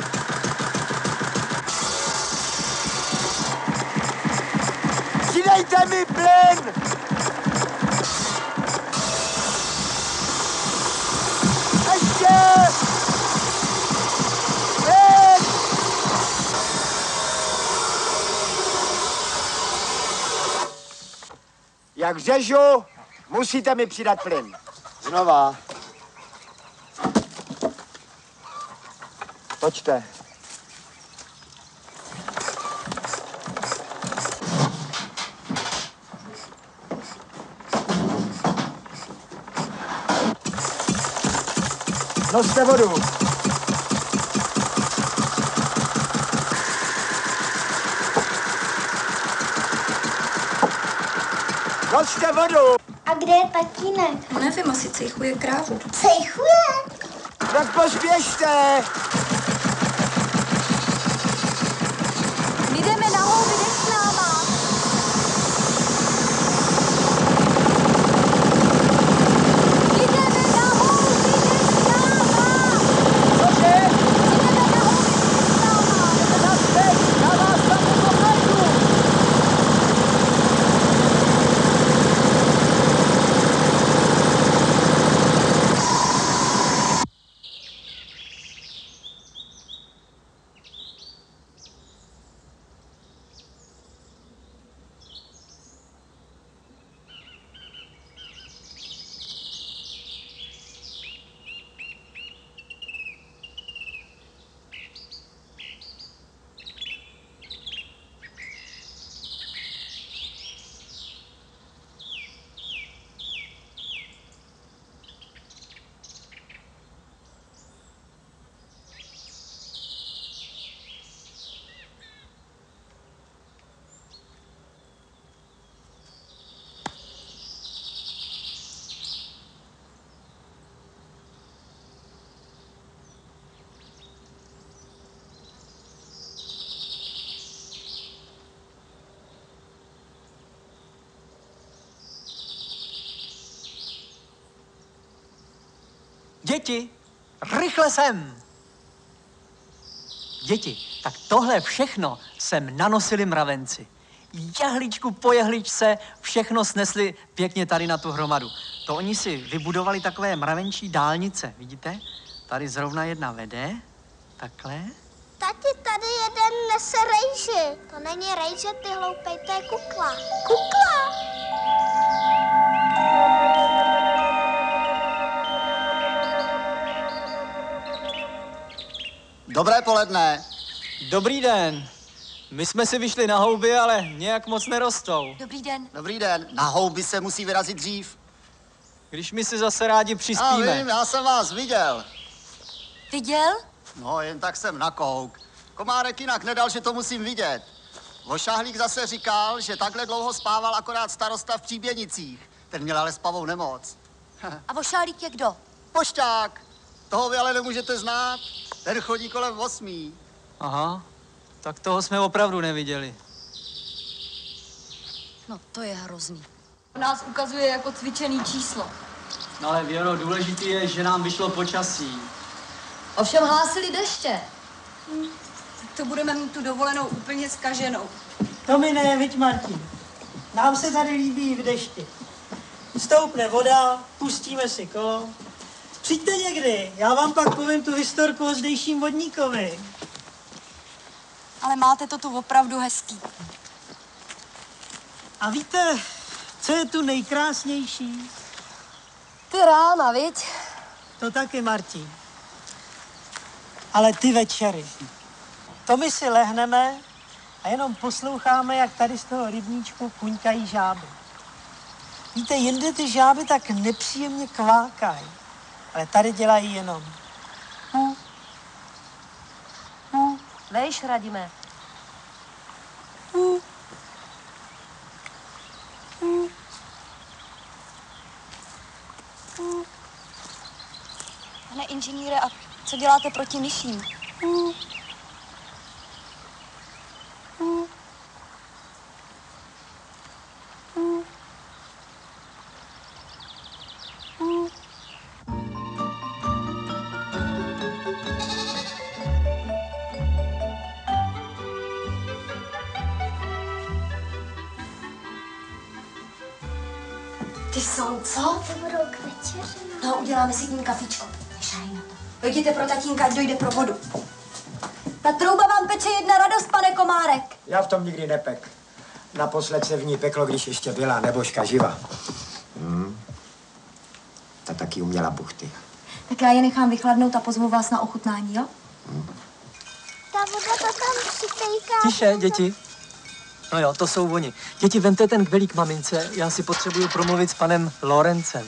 [SPEAKER 6] Přidejte mi plyn! Ještě! Plyn! Jak řežu, musíte mi přidat plyn. Znova. Točte. Noste vodu. Noste vodu.
[SPEAKER 2] A kde je tatínek?
[SPEAKER 10] Nevím, asi cejchuje krávu.
[SPEAKER 2] Cejchuje?
[SPEAKER 6] Tak pospěšte.
[SPEAKER 1] My jdeme na houby, jdeš s náma. Jdeme na houby, jdeš s náma.
[SPEAKER 3] Cože?
[SPEAKER 1] Jdeme na houby, jdeš s náma.
[SPEAKER 3] Jdeme na zpět, já vás tam nepopletu. Děti, rychle sem! Děti, tak tohle všechno sem nanosili mravenci. Jehličku po jehličce všechno snesli pěkně tady na tu hromadu. To oni si vybudovali takové mravenčí dálnice, vidíte? Tady zrovna jedna vede, takhle.
[SPEAKER 2] Tati, tady jeden nese rejži. To není rejže, ty hloupej, to je kukla. Kukla!
[SPEAKER 11] Dobré poledne.
[SPEAKER 3] Dobrý den. My jsme si vyšli na houby, ale nějak moc nerostou.
[SPEAKER 1] Dobrý den.
[SPEAKER 11] Dobrý den. Na houby se musí vyrazit dřív.
[SPEAKER 3] Když my si zase rádi
[SPEAKER 11] Já
[SPEAKER 3] přispíme.
[SPEAKER 11] vím, já jsem vás viděl.
[SPEAKER 1] Viděl?
[SPEAKER 11] No, jen tak jsem nakouk. Komárek jinak nedal, že to musím vidět. Vošahlík zase říkal, že takhle dlouho spával akorát starosta v Příběnicích. Ten měl ale spavou nemoc.
[SPEAKER 1] A vošálík je kdo?
[SPEAKER 11] Pošťák. Toho vy ale nemůžete znát. Ten chodí kolem 8.
[SPEAKER 3] Aha, tak toho jsme opravdu neviděli.
[SPEAKER 1] No to je hrozný. Nás ukazuje jako cvičený číslo.
[SPEAKER 3] No ale Věro, důležitý je, že nám vyšlo počasí.
[SPEAKER 1] Ovšem hlásili deště. Tak to budeme mít tu dovolenou úplně zkaženou.
[SPEAKER 4] To mi ne, viď Martin. Nám se tady líbí v dešti. Stoupne voda, pustíme si kolo. Přijďte někdy, já vám pak povím tu historku o zdejším vodníkovi.
[SPEAKER 1] Ale máte to tu opravdu hezký.
[SPEAKER 4] A víte, co je tu nejkrásnější?
[SPEAKER 1] Ty rána, viď?
[SPEAKER 4] To taky, Martin. Ale ty večery. To my si lehneme a jenom posloucháme, jak tady z toho rybníčku kuňkají žáby. Víte, jinde ty žáby tak nepříjemně kvákají, ale tady dělají jenom.
[SPEAKER 1] Vejš, Radime. Pane inženýre, a co děláte proti myším? Ty jsou co?
[SPEAKER 2] To budou k večeři.
[SPEAKER 1] No, uděláme si k ním kafičko. Nešahej na to. Jděte pro tatínka, ať dojde pro vodu. Ta trouba vám peče jedna radost, pane Komárek.
[SPEAKER 6] Já v tom nikdy nepek. Naposled se v ní peklo, když ještě byla nebožka živa. Ta taky uměla buchty.
[SPEAKER 1] Tak já je nechám vychladnout a pozvu vás na ochutnání, jo?
[SPEAKER 2] Ta voda to tam přitejká.
[SPEAKER 3] Tiše, děti. No jo, to jsou oni. Děti, vemte ten kvelík mamince, já si potřebuju promluvit s panem Lorencem.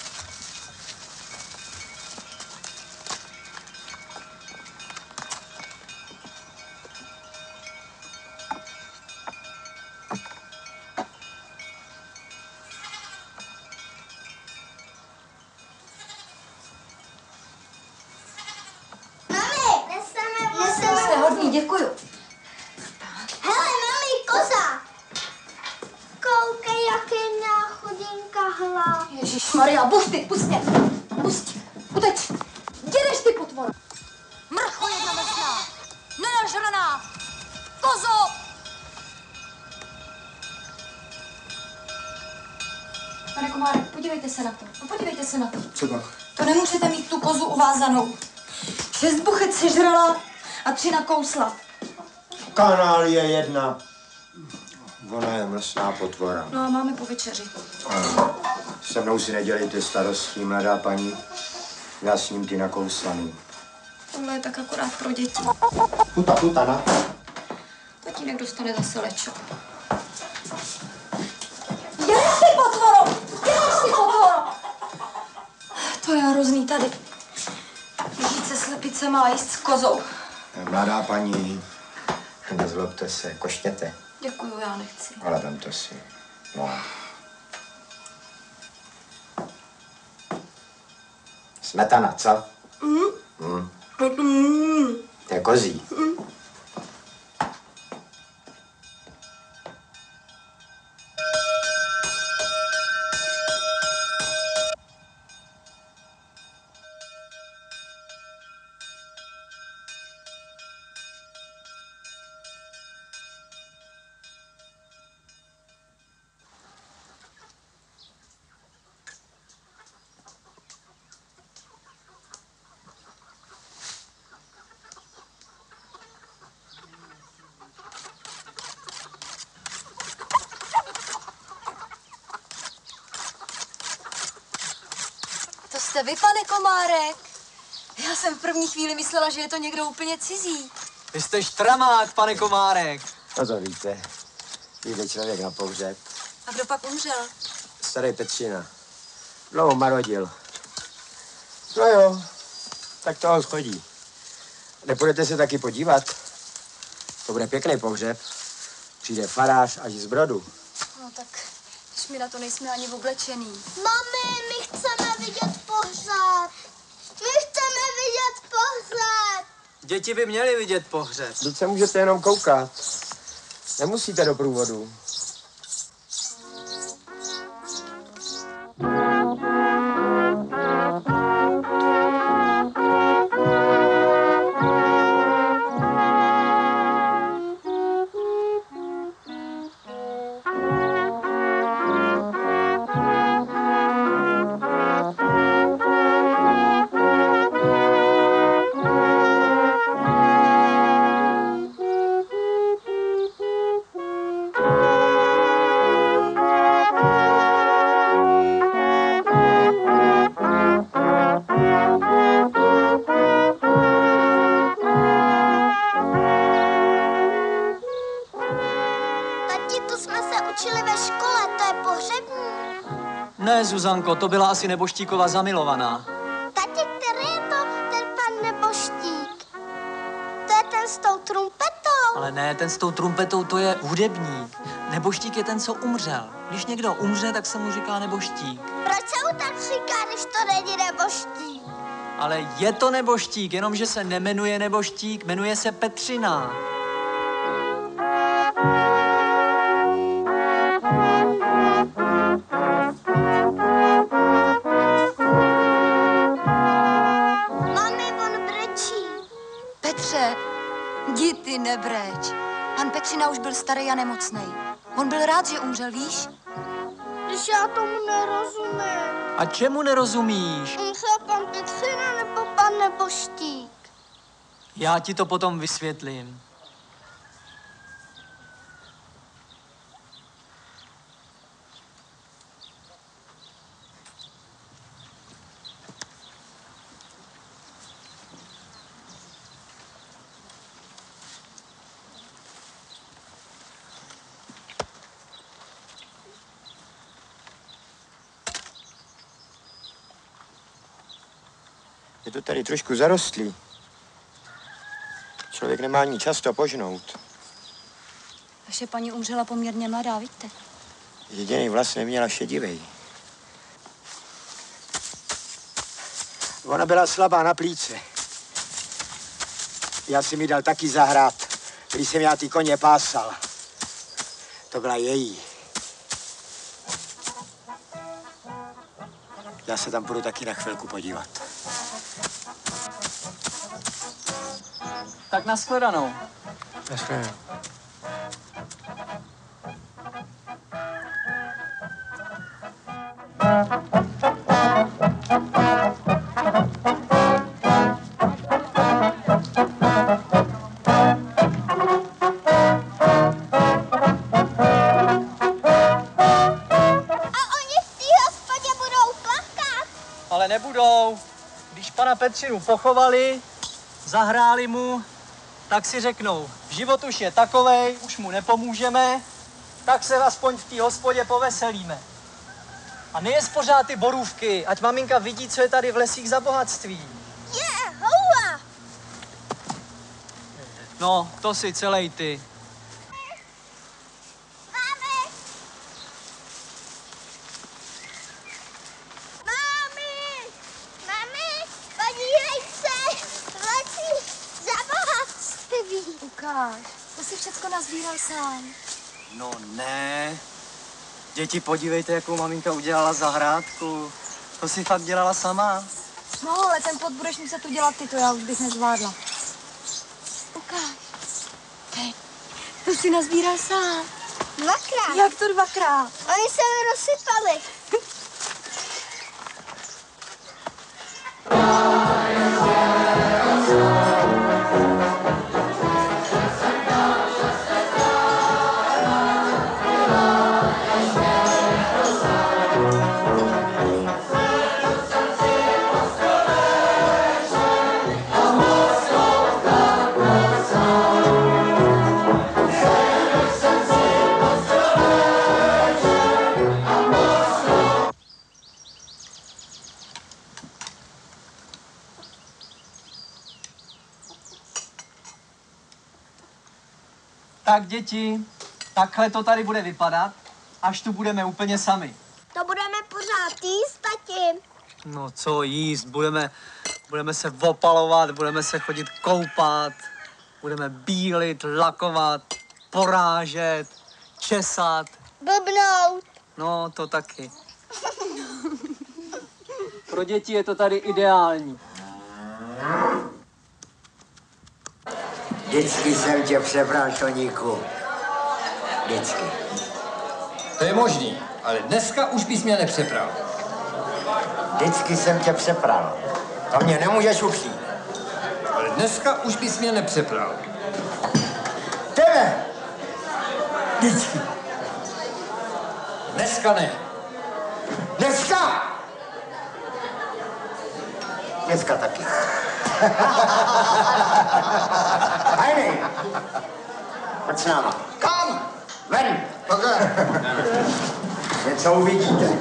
[SPEAKER 2] Mami, neseme
[SPEAKER 1] Jste hodný, děkuju.
[SPEAKER 2] Hele, mami, koza. Koukej, jak je měla chudinka hlav.
[SPEAKER 1] Ježišmarja, buchty, pust mě. Pust, uteč. Jedeš ty potvor. Mrcho jedna mrchná. Nenažraná. Kozo. Pane Komárek, podívejte se na to. No, podívejte se na to.
[SPEAKER 6] Co pak?
[SPEAKER 1] To nemůžete mít tu kozu uvázanou. 6 buchet sežrala a 3 nakousla.
[SPEAKER 6] Kanál je jedna. Ona je mlsná potvora.
[SPEAKER 1] No a máme po večeři.
[SPEAKER 6] Se mnou si nedělejte starostí, mladá paní. Já s ním ty nakouslaný.
[SPEAKER 1] Tohle je tak akorát pro děti.
[SPEAKER 6] Puta, na.
[SPEAKER 1] Tatínek dostane zase lečo. Jedeš ty potvoro! Jedeš ty potvoro! To je hrozný tady. Žít se slepice má jíst s kozou.
[SPEAKER 6] Mladá paní, nezlobte se, koštěte.
[SPEAKER 1] Děkuju, já nechci.
[SPEAKER 6] Ale vemte si. No. Smetana, co? To je kozí.
[SPEAKER 1] To jste vy, pane Komárek? Já jsem v první chvíli myslela, že je to někdo úplně cizí.
[SPEAKER 3] Vy jste štramák, pane Komárek.
[SPEAKER 6] No to víte. Jde člověk na pohřeb.
[SPEAKER 1] A kdo pak umřel?
[SPEAKER 6] Starý Petřina. Dlouho marodil. No jo, tak toho schodí. Nepůjdete se taky podívat? To bude pěkný pohřeb. Přijde farář až z Brodu.
[SPEAKER 1] No tak, když my na to nejsme ani oblečený.
[SPEAKER 2] Mami, my chceme vidět pohřeb. My chceme vidět pohřeb.
[SPEAKER 3] Děti by měly vidět pohřeb.
[SPEAKER 6] Vždyť se můžete jenom koukat. Nemusíte do průvodu.
[SPEAKER 3] Ne, Zuzanko, to byla asi Neboštíkova zamilovaná.
[SPEAKER 2] Tati, který je to ten pan Neboštík? To je ten s tou trumpetou?
[SPEAKER 3] Ale ne, ten s tou trumpetou, to je hudebník. Neboštík je ten, co umřel. Když někdo umře, tak se mu říká Neboštík.
[SPEAKER 2] Proč se mu tak říká, když to není Neboštík?
[SPEAKER 3] Ale je to Neboštík, jenomže se nemenuje Neboštík, jmenuje se Petřina.
[SPEAKER 1] Jdi ty nebreč. Pan Petřina už byl starý a nemocnej. On byl rád, že umřel, víš?
[SPEAKER 2] Když já tomu nerozumím.
[SPEAKER 3] A čemu nerozumíš?
[SPEAKER 2] Umřel pan Petřina nebo pan Neboštík?
[SPEAKER 3] Já ti to potom vysvětlím.
[SPEAKER 6] Je to tady trošku zarostlý. Člověk nemá ani čas to požnout.
[SPEAKER 1] Vaše paní umřela poměrně mladá, víte?
[SPEAKER 6] Jediný vlas neměla šedivej. Ona byla slabá na plíce. Já si mi dal taky zahrát, když jsem já ty koně pásal. To byla její. Já se tam půjdu taky na chvilku podívat.
[SPEAKER 3] Tak nashledanou.
[SPEAKER 6] Nashledanou.
[SPEAKER 3] Ale nebudou. Když pana Petřinu pochovali, zahráli mu, tak si řeknou, život už je takovej, už mu nepomůžeme, tak se aspoň v té hospodě poveselíme. A nejez pořád ty borůvky, ať maminka vidí, co je tady v lesích za bohatství.
[SPEAKER 2] Houha!
[SPEAKER 3] No, to si celej ty.
[SPEAKER 1] To si všecko nazbíral sám.
[SPEAKER 3] No ne. Děti, podívejte, jakou maminka udělala zahrádku. To si fakt dělala sama.
[SPEAKER 1] No, ale ten plot budeš muset udělat ty, to já už bych nezvládla. Ukáž. Hej, to si nazbíral sám.
[SPEAKER 2] Dvakrát.
[SPEAKER 1] Jak to dvakrát?
[SPEAKER 2] Oni se mi rozsypali.
[SPEAKER 3] Tak děti, takhle to tady bude vypadat, až tu budeme úplně sami.
[SPEAKER 2] To budeme pořád jíst, tati.
[SPEAKER 3] No co jíst, budeme Budeme se opalovat, budeme se chodit koupat, budeme bílit, lakovat, porážet, česat.
[SPEAKER 2] Blbnout.
[SPEAKER 3] No, to taky. Pro děti je to tady ideální.
[SPEAKER 6] Vždycky jsem tě přebral, Toníku. Vždycky.
[SPEAKER 7] To je možný, ale dneska už bys mě nepřepral.
[SPEAKER 6] Vždycky jsem tě přepral. To mě nemůžeš upřít.
[SPEAKER 7] Ale dneska už bys mě nepřepral.
[SPEAKER 6] Tebe! Vždycky.
[SPEAKER 7] Dneska ne.
[SPEAKER 6] Dneska! Dneska taky. Hajnej! Pojď s náma.
[SPEAKER 11] Kam?
[SPEAKER 6] Ven! Něco uvidíte.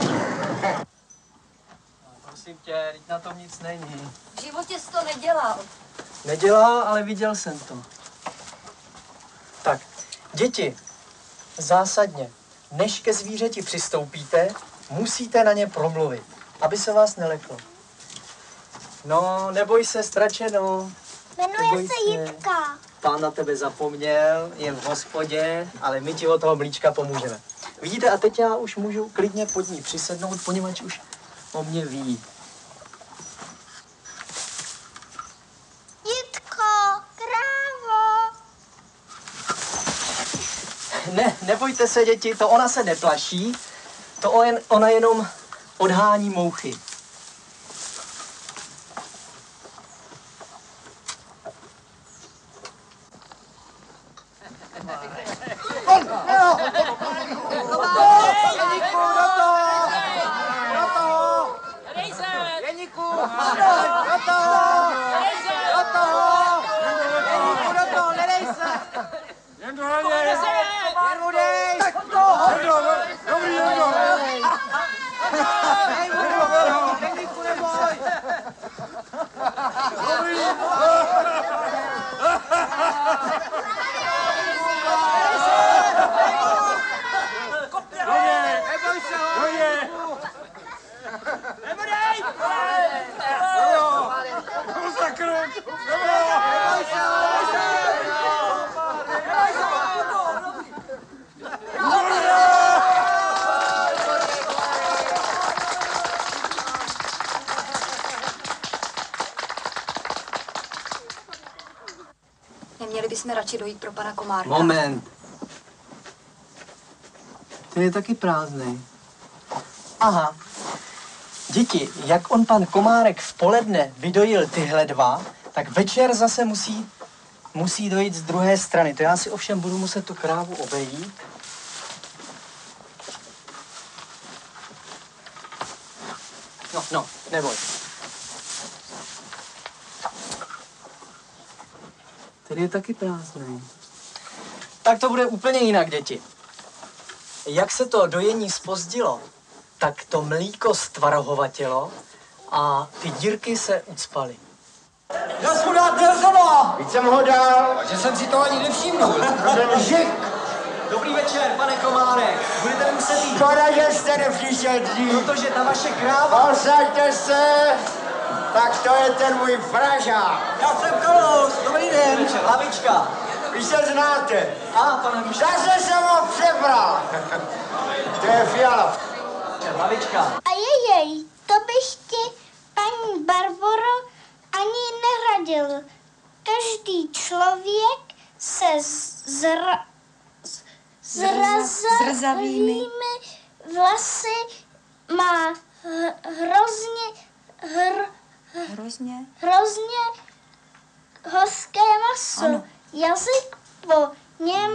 [SPEAKER 3] Prosím tě, teď na tom nic není.
[SPEAKER 1] V životě jsi to nedělal.
[SPEAKER 3] Nedělá, ale viděl jsem to. Tak, děti, zásadně, než ke zvířeti přistoupíte, musíte na ně promluvit, aby se vás neleklo. No, neboj se, stračeno.
[SPEAKER 2] Jmenuje se Jitka.
[SPEAKER 3] Pán na tebe zapomněl, je v hospodě, ale my ti od toho blíčka pomůžeme. Vidíte, a teď já už můžu klidně pod ní přisednout, poněvadž už o mě ví.
[SPEAKER 2] Jitko, krávo.
[SPEAKER 3] Ne, nebojte se, děti, to ona se neplaší, to ona jenom odhání mouchy.
[SPEAKER 10] Neměli bychom radši dojít pro pana Komárka.
[SPEAKER 3] Moment. Ten je taky prázdný. Aha. Děti, jak on pan Komárek v poledne vydojil tyhle dva, tak večer zase musí dojít z druhé strany. To já si ovšem budu muset tu krávu obejít. No, neboj. Tady je taky prázdný. Tak to bude úplně jinak, děti. Jak se to dojení zpozdilo, tak to mlíko stvarohovatělo a ty dírky se ucpaly.
[SPEAKER 6] Já jsem mu dal Delzova! Víc jsem ho dal.
[SPEAKER 7] Že jsem si to ani nevšimnul.
[SPEAKER 6] Ten žik.
[SPEAKER 3] Dobrý večer, pane Komárek. Budete muset jít,
[SPEAKER 6] Škoda, že jste nepřišel dřív.
[SPEAKER 3] protože ta vaše kráva...
[SPEAKER 6] Posaďte se. Tak to je ten můj Pražák.
[SPEAKER 3] Já jsem Kalous, dobrý den. Večer, lavička.
[SPEAKER 6] Vy se znáte.
[SPEAKER 3] Pane Miška.
[SPEAKER 6] Zase jsem ho přebral. To je Fiala.
[SPEAKER 3] Lavička.
[SPEAKER 2] A jej, to bych ti, paní Barboro, ani neradil. Každý člověk se zrazavými vlasy má hrozně hořké maso. Ano. Jazyk po něm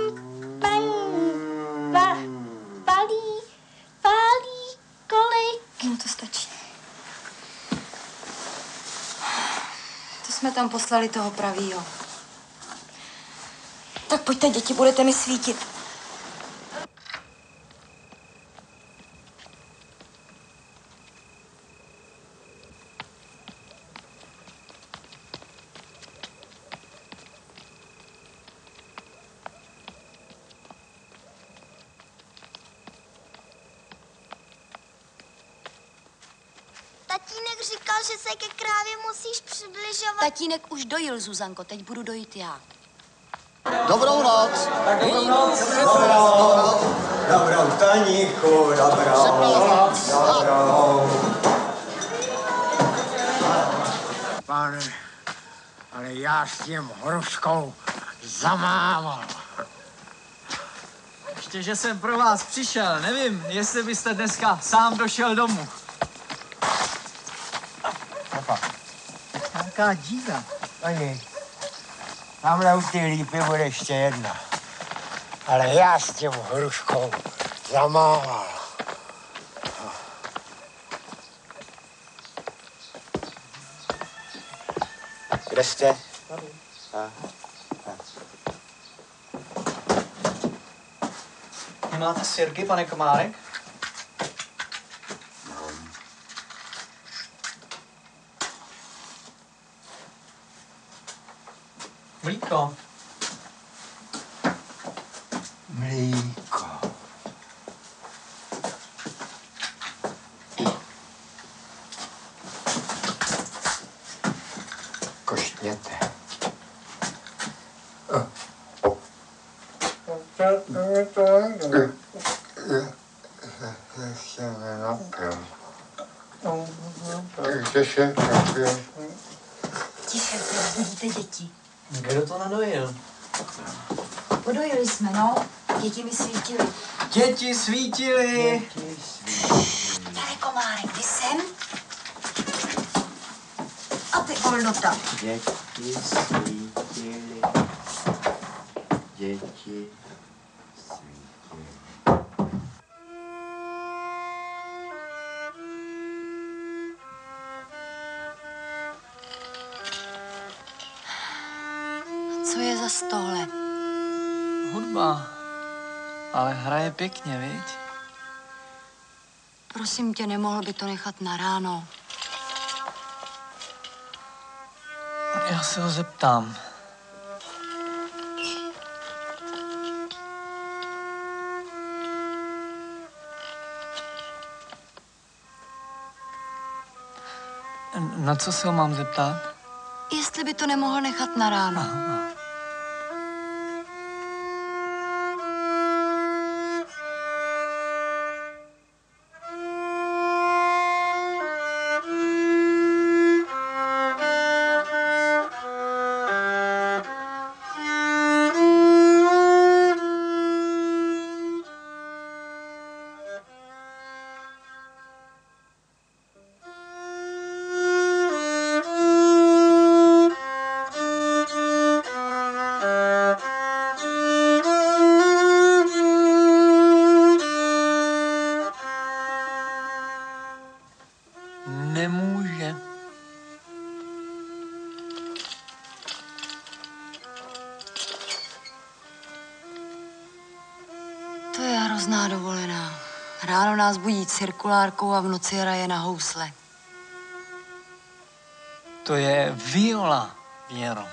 [SPEAKER 2] pálí kolik.
[SPEAKER 10] No to stačí. To jsme tam poslali toho pravýho. Tak pojďte, děti, budete mi svítit.
[SPEAKER 2] Tatínek říkal, že se ke krávě musíš přibližovat.
[SPEAKER 10] Tatínek už dojil, Zuzanko, teď budu dojít já.
[SPEAKER 11] Dobrou noc.
[SPEAKER 6] Dobrou noc. Dobrou, Taníku, dobrou.
[SPEAKER 12] Pane, ale já s tím hruškou zamával.
[SPEAKER 3] Ještě, že jsem pro vás přišel. Nevím, jestli byste dneska sám došel domů. Nějaká díra.
[SPEAKER 12] Pani, tamhle u té lípy bude ještě jedna. Ale já s tím hruškou zamával.
[SPEAKER 6] Kde jste?
[SPEAKER 3] Nemáte sirky, pane Komárek? Mlíko.
[SPEAKER 12] Mlíko. Koštěte. Se nenapil. Takže se napil.
[SPEAKER 10] Tiše, rozhodíte děti.
[SPEAKER 3] Kdo to nadojil?
[SPEAKER 10] Podojili jsme, no. Děti mi svítily.
[SPEAKER 3] Děti svítily.
[SPEAKER 10] Pane Komárek, jdi sem. A ty Oldota.
[SPEAKER 6] Děti svítily. Děti svítily.
[SPEAKER 10] Co je za stole?
[SPEAKER 3] Hudba. Ale hraje pěkně, viď?
[SPEAKER 10] Prosím tě, nemohl by to nechat na ráno.
[SPEAKER 3] Já se ho zeptám. Na co se ho mám zeptat?
[SPEAKER 10] Jestli by to nemohl nechat na ráno.
[SPEAKER 3] Aha. Nemůže.
[SPEAKER 10] To je hrozná dovolená. Ráno nás budí cirkulárkou a v noci hraje na housle.
[SPEAKER 3] To je viola, Věro.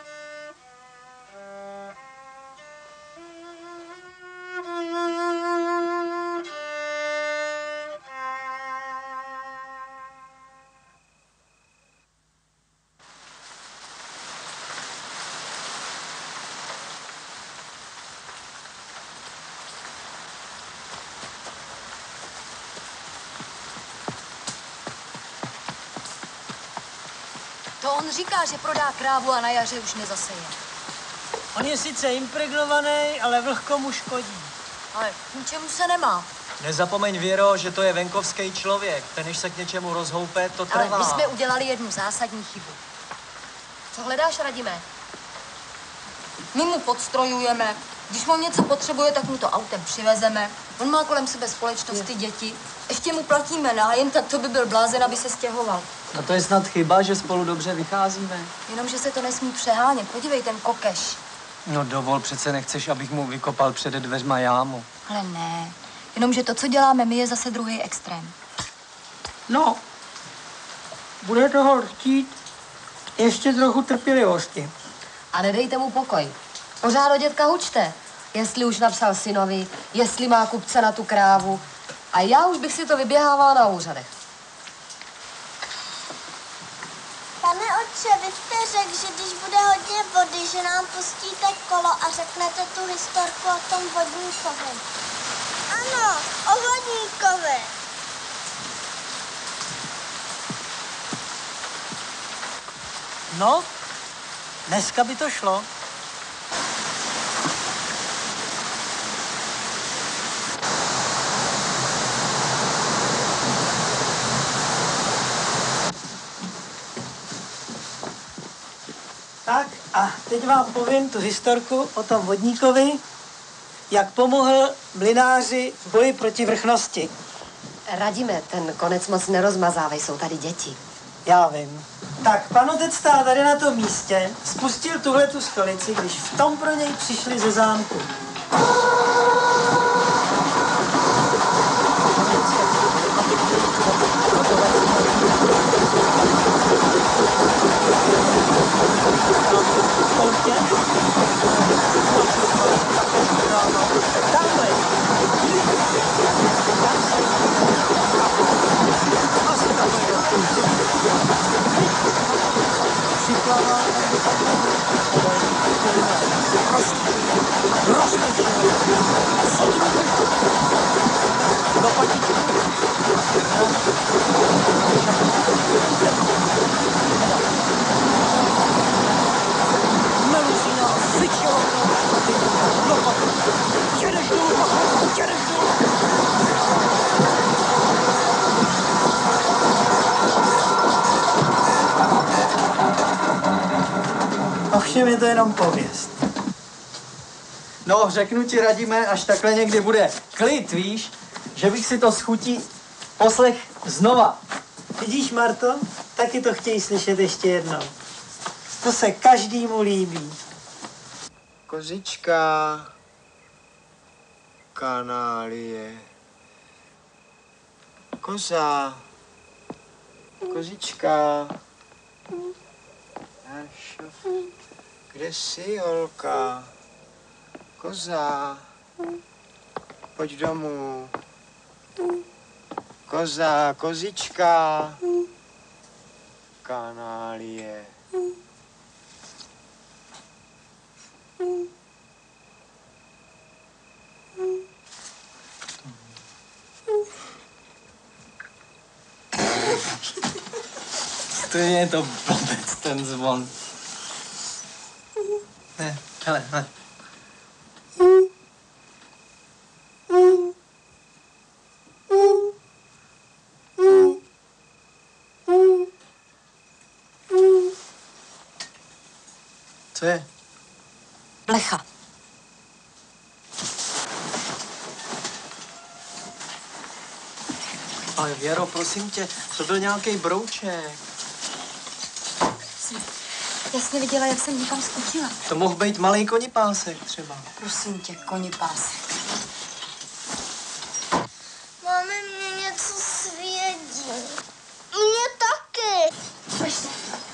[SPEAKER 10] To on říká, že prodá krávu a na jaře už nezaseje.
[SPEAKER 4] On je sice impregnovaný, ale vlhko mu škodí.
[SPEAKER 10] Ale k ničemu se nemá.
[SPEAKER 3] Nezapomeň, Věro, že to je venkovský člověk. Ten, než se k něčemu rozhoupe, to trvá.
[SPEAKER 10] Ale my jsme udělali jednu zásadní chybu. Co hledáš, Radime? My mu podstrojujeme. Když on něco potřebuje, tak mu to autem přivezeme. On má kolem sebe společnost, ty děti. Ještě mu platíme nájem, tak to by byl blázen, aby se stěhoval.
[SPEAKER 3] A to je snad chyba, že spolu dobře vycházíme.
[SPEAKER 10] Jenomže se to nesmí přehánět. Podívej, ten kokeš.
[SPEAKER 3] No dovol, přece nechceš, abych mu vykopal před dveřma jámu.
[SPEAKER 10] Ale ne. Jenomže to, co děláme my, je zase druhý extrém.
[SPEAKER 4] No, bude toho chtít ještě trochu trpělivosti.
[SPEAKER 1] A nedejte mu pokoj. Pořád o dětka hučte. Jestli už napsal synovi, jestli má kupce na tu krávu. A já už bych si to vyběhávala na úřadech.
[SPEAKER 2] Pane otče, vy jste řekl, že když bude hodně vody, že nám pustíte kolo a řeknete tu historku o tom vodníkovi. Ano, o vodníkovi.
[SPEAKER 4] No, dneska by to šlo. Tak a teď vám povím tu historku o tom vodníkovi, jak pomohl mlynáři v boji proti vrchnosti.
[SPEAKER 1] Radíme, ten konec moc nerozmazávej, jsou tady děti.
[SPEAKER 4] Já vím. Tak, pan otec stál tady na tom místě, spustil tuhletu stolici, když v tom pro něj přišli ze zámku. Ovšem je to jenom pověst.
[SPEAKER 3] No, řeknu ti, Radime, až takhle někdy bude klid, víš, že bych si to s chutí poslech znova.
[SPEAKER 4] Vidíš, Marto, taky to chtějí slyšet ještě jednou. To se každému líbí.
[SPEAKER 12] Kozička, kanálie, koza, kozička, kde jsi, holka? Koza, pojď domů. Koza, kozička, kanálie.
[SPEAKER 3] Stejně je to blbec, ten zvon. Ne, hele, hele. Co je?
[SPEAKER 10] Blecha.
[SPEAKER 3] Ale Věro, prosím tě, to byl nějaký brouček.
[SPEAKER 10] Jasně viděla, jak jsem někam skočila.
[SPEAKER 3] To mohl být malý konipásek třeba.
[SPEAKER 10] Prosím tě, konipásek.
[SPEAKER 2] Mami, mě něco svědí. Mě taky.
[SPEAKER 10] Pojďte.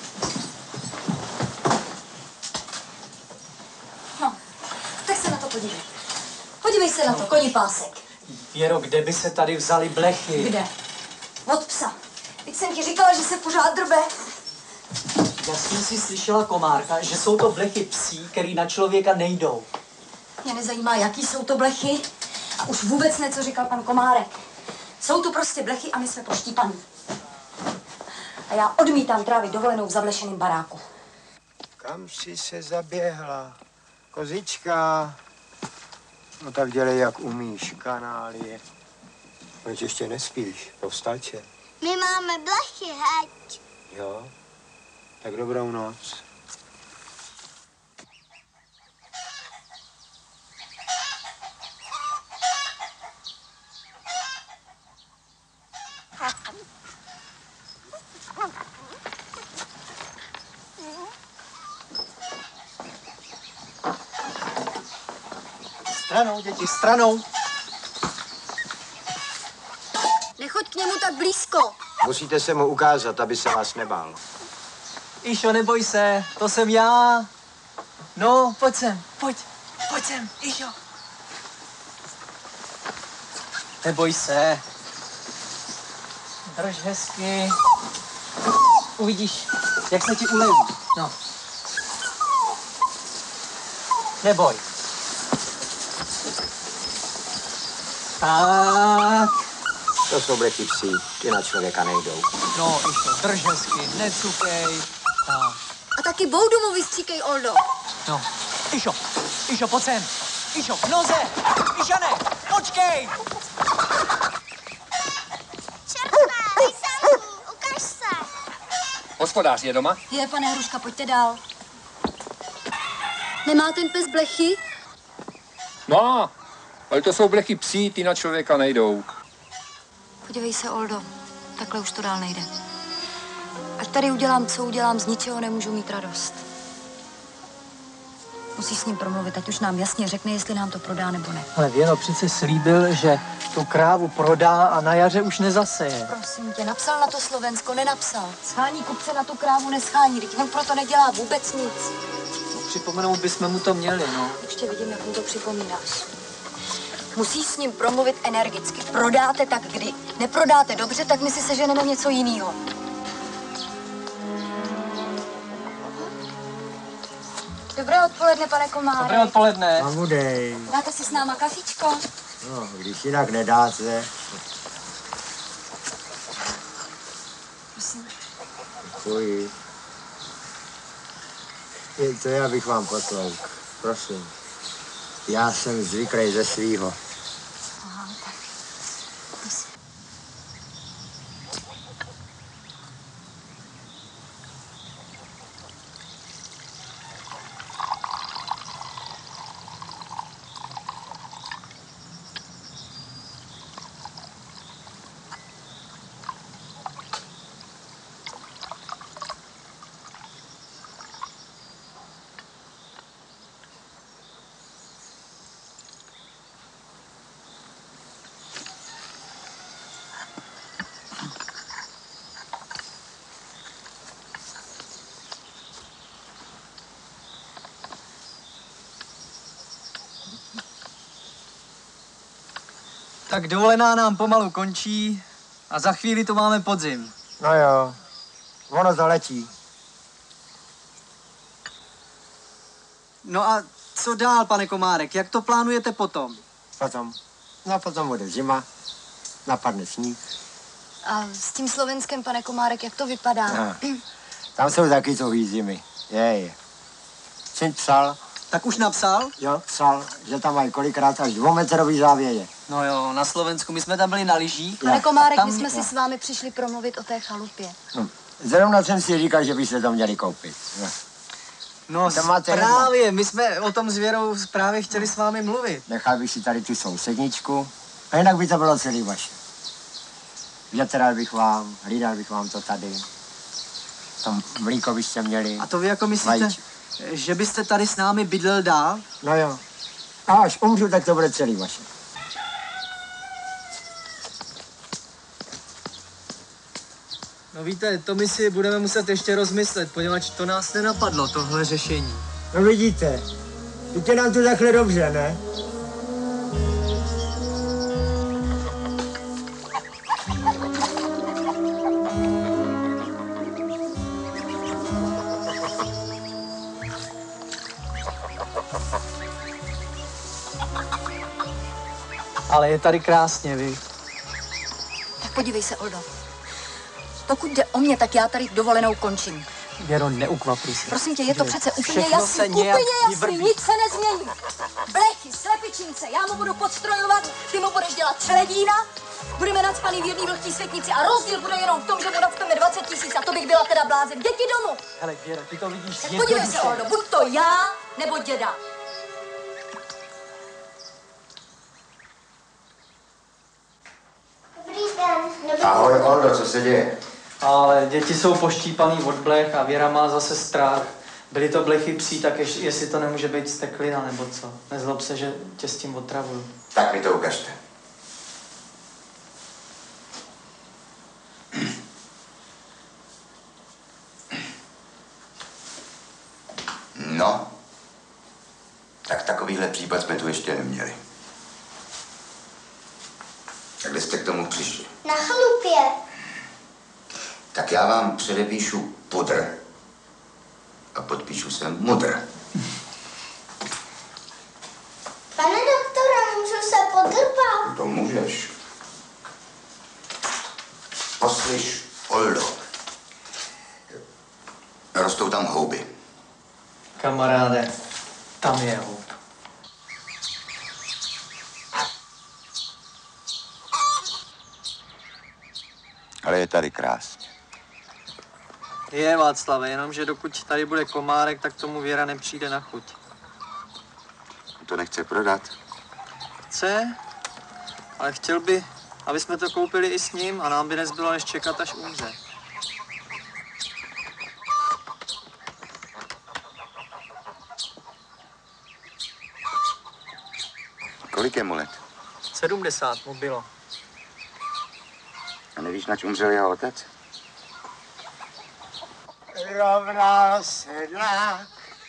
[SPEAKER 10] No, tak se na to podívej. Podívej se na to, konipásek.
[SPEAKER 3] Věro, kde by se tady vzali blechy?
[SPEAKER 10] Kde? Od psa. Teď jsem ti říkala, že se pořád drbe.
[SPEAKER 3] Já jsem si slyšela, Komárka, že jsou to blechy psí, který na člověka nejdou.
[SPEAKER 10] Mě nezajímá, jaký jsou to blechy a už vůbec ne, co říkal pan Komárek. Jsou to prostě blechy a my jsme poštípaní. A já odmítám trávit dovolenou v zablešeném baráku.
[SPEAKER 12] Kam jsi se zaběhla? Kozička. No tak dělej, jak umíš, kanálie. Proč ještě nespíš? Povstalče.
[SPEAKER 2] My máme blechy, heď.
[SPEAKER 12] Jo? Tak dobrou noc.
[SPEAKER 3] Stranou, děti, stranou.
[SPEAKER 2] Nechoď k němu tak blízko.
[SPEAKER 12] Musíte se mu ukázat, aby se vás nebál.
[SPEAKER 3] Išo, neboj se, to jsem já. No, pojď sem, pojď sem, Išo. Neboj se. Drž hezky. Uvidíš, Jak se ti uleví. No. Neboj. Tak.
[SPEAKER 6] To jsou blechy psí, ty na člověka nejdou.
[SPEAKER 3] No, Išo, drž hezky, necukej. Tak.
[SPEAKER 10] A taky boudu mu vystříkej, Oldo.
[SPEAKER 3] No. Išo, pojď sem. Išo, v noze. Išane, počkej.
[SPEAKER 2] Čerpá, Rysanku, ukaž se.
[SPEAKER 7] Hospodář je doma?
[SPEAKER 10] Je, pane Hruška, pojďte dál. Nemá ten pes blechy?
[SPEAKER 7] No, ale to jsou blechy psí, ty na člověka nejdou.
[SPEAKER 10] Podívej se, Oldo, takhle už to dál nejde. Ať tady udělám, co udělám, z ničeho nemůžu mít radost. Musíš s ním promluvit, ať už nám jasně řekne, jestli nám to prodá nebo ne.
[SPEAKER 3] Ale Věro přece slíbil, že tu krávu prodá a na jaře už nezaseje.
[SPEAKER 10] Prosím tě, napsal na to Slovensko, nenapsal. Schání kupce na tu krávu neschání, teď on proto nedělá vůbec nic.
[SPEAKER 3] No, připomenout bychom mu to měli, no.
[SPEAKER 10] Ještě vidím, jak mu to připomínáš. Musíš s ním promluvit energicky. Prodáte tak kdy. Neprodáte dobře, tak my si seženeme něco jiného. Dobré odpoledne, pane Komárek.
[SPEAKER 3] Dobré odpoledne.
[SPEAKER 12] Mamudej.
[SPEAKER 10] Dáte si s náma kafičko?
[SPEAKER 12] No, když jinak nedáte.
[SPEAKER 10] Prosím.
[SPEAKER 12] Děkuji. To já bych vám potlouk. Prosím. Já jsem zvyklý ze svýho.
[SPEAKER 10] Aha, tak. Prosím.
[SPEAKER 3] Tak dovolená nám pomalu končí a za chvíli tu máme podzim.
[SPEAKER 12] No jo, ono zaletí.
[SPEAKER 3] No a co dál, pane Komárek? Jak to plánujete potom?
[SPEAKER 12] Potom? No potom bude zima, napadne sníh.
[SPEAKER 10] A s tím Slovenskem, pane Komárek, jak to vypadá?
[SPEAKER 12] No. Tam jsou taky tuhý zimy. Je. Syn psal.
[SPEAKER 3] Tak už napsal?
[SPEAKER 12] Jo, psal, že tam mají kolikrát až 2metrový závěje.
[SPEAKER 3] No jo, na Slovensku. My jsme tam byli na lyžích.
[SPEAKER 10] Pane Komárek,
[SPEAKER 3] tam...
[SPEAKER 10] my jsme si s vámi přišli promluvit o té chalupě.
[SPEAKER 12] Zrovna jsem si říkal, že byste to měli koupit.
[SPEAKER 3] No právě, my jsme o tom s Věrou právě chtěli s vámi mluvit.
[SPEAKER 12] Nechal bych si tady tu sousedničku a jinak by to bylo celý vaše. Větral bych vám, hlídal bych vám to tady. Tam mlíko byste měli.
[SPEAKER 3] A to vy jako myslíte, že byste tady s námi bydlel dál?
[SPEAKER 12] No jo. A až umřu, tak to bude celý vaše.
[SPEAKER 3] No víte, to my si budeme muset ještě rozmyslet, poněvadž to nás nenapadlo, tohle řešení.
[SPEAKER 12] No vidíte, víte nám tu takhle dobře, ne?
[SPEAKER 3] Ale je tady krásně, vy.
[SPEAKER 10] Tak podívej se, Oldo. Pokud jde o mě, tak já tady dovolenou končím.
[SPEAKER 3] Věro, neukvapuj se.
[SPEAKER 10] Prosím tě, je to přece úplně
[SPEAKER 3] Všechno
[SPEAKER 10] jasný,
[SPEAKER 3] se nějak
[SPEAKER 10] úplně jasný,
[SPEAKER 3] vyvrbí.
[SPEAKER 10] nic se nezmění. Blechy, slepičince, já mu budu podstrojovat, ty mu budeš dělat čeledína, budeme nacpaný v jedné vlhký světnici a rozdíl bude jenom v tom, že mu nacpeme 20 000 a to bych byla teda blázen. Děti domů!
[SPEAKER 3] Hele, Věro, ty to vidíš
[SPEAKER 10] Tak podívej se, Oldo, buď to já, nebo děda.
[SPEAKER 2] Dobrý den.
[SPEAKER 12] Ahoj, Oldo, co se děje?
[SPEAKER 3] Ale děti jsou poštípaný od blech a Věra má zase strach. Byly to blechy psí, tak jestli to nemůže být steklina nebo co. Nezlob se, že tě s tím otravuju.
[SPEAKER 13] Tak mi to ukažte. No, tak takovýhle případ jsme tu ještě neměli. Jak jste k tomu přišli?
[SPEAKER 2] Na chalupě.
[SPEAKER 13] Tak já vám předepíšu pudr A podpíšu se Mudr.
[SPEAKER 2] Pane doktore, můžu se podrbat?
[SPEAKER 13] To můžeš. Poslyš, Oldo. Rostou tam houby.
[SPEAKER 3] Kamaráde, tam je houb.
[SPEAKER 13] Ale je tady krásně.
[SPEAKER 3] Je, Václave, jenomže dokud tady bude komárek, tak tomu Věra nepřijde na chuť.
[SPEAKER 13] To nechce prodat.
[SPEAKER 3] Chce, ale chtěl by, aby jsme to koupili i s ním a nám by nezbylo než čekat, až umře.
[SPEAKER 13] Kolik je mu let?
[SPEAKER 3] 70 mu bylo.
[SPEAKER 13] A nevíš, nač umřel jeho otec?
[SPEAKER 12] Rovnal sedlák,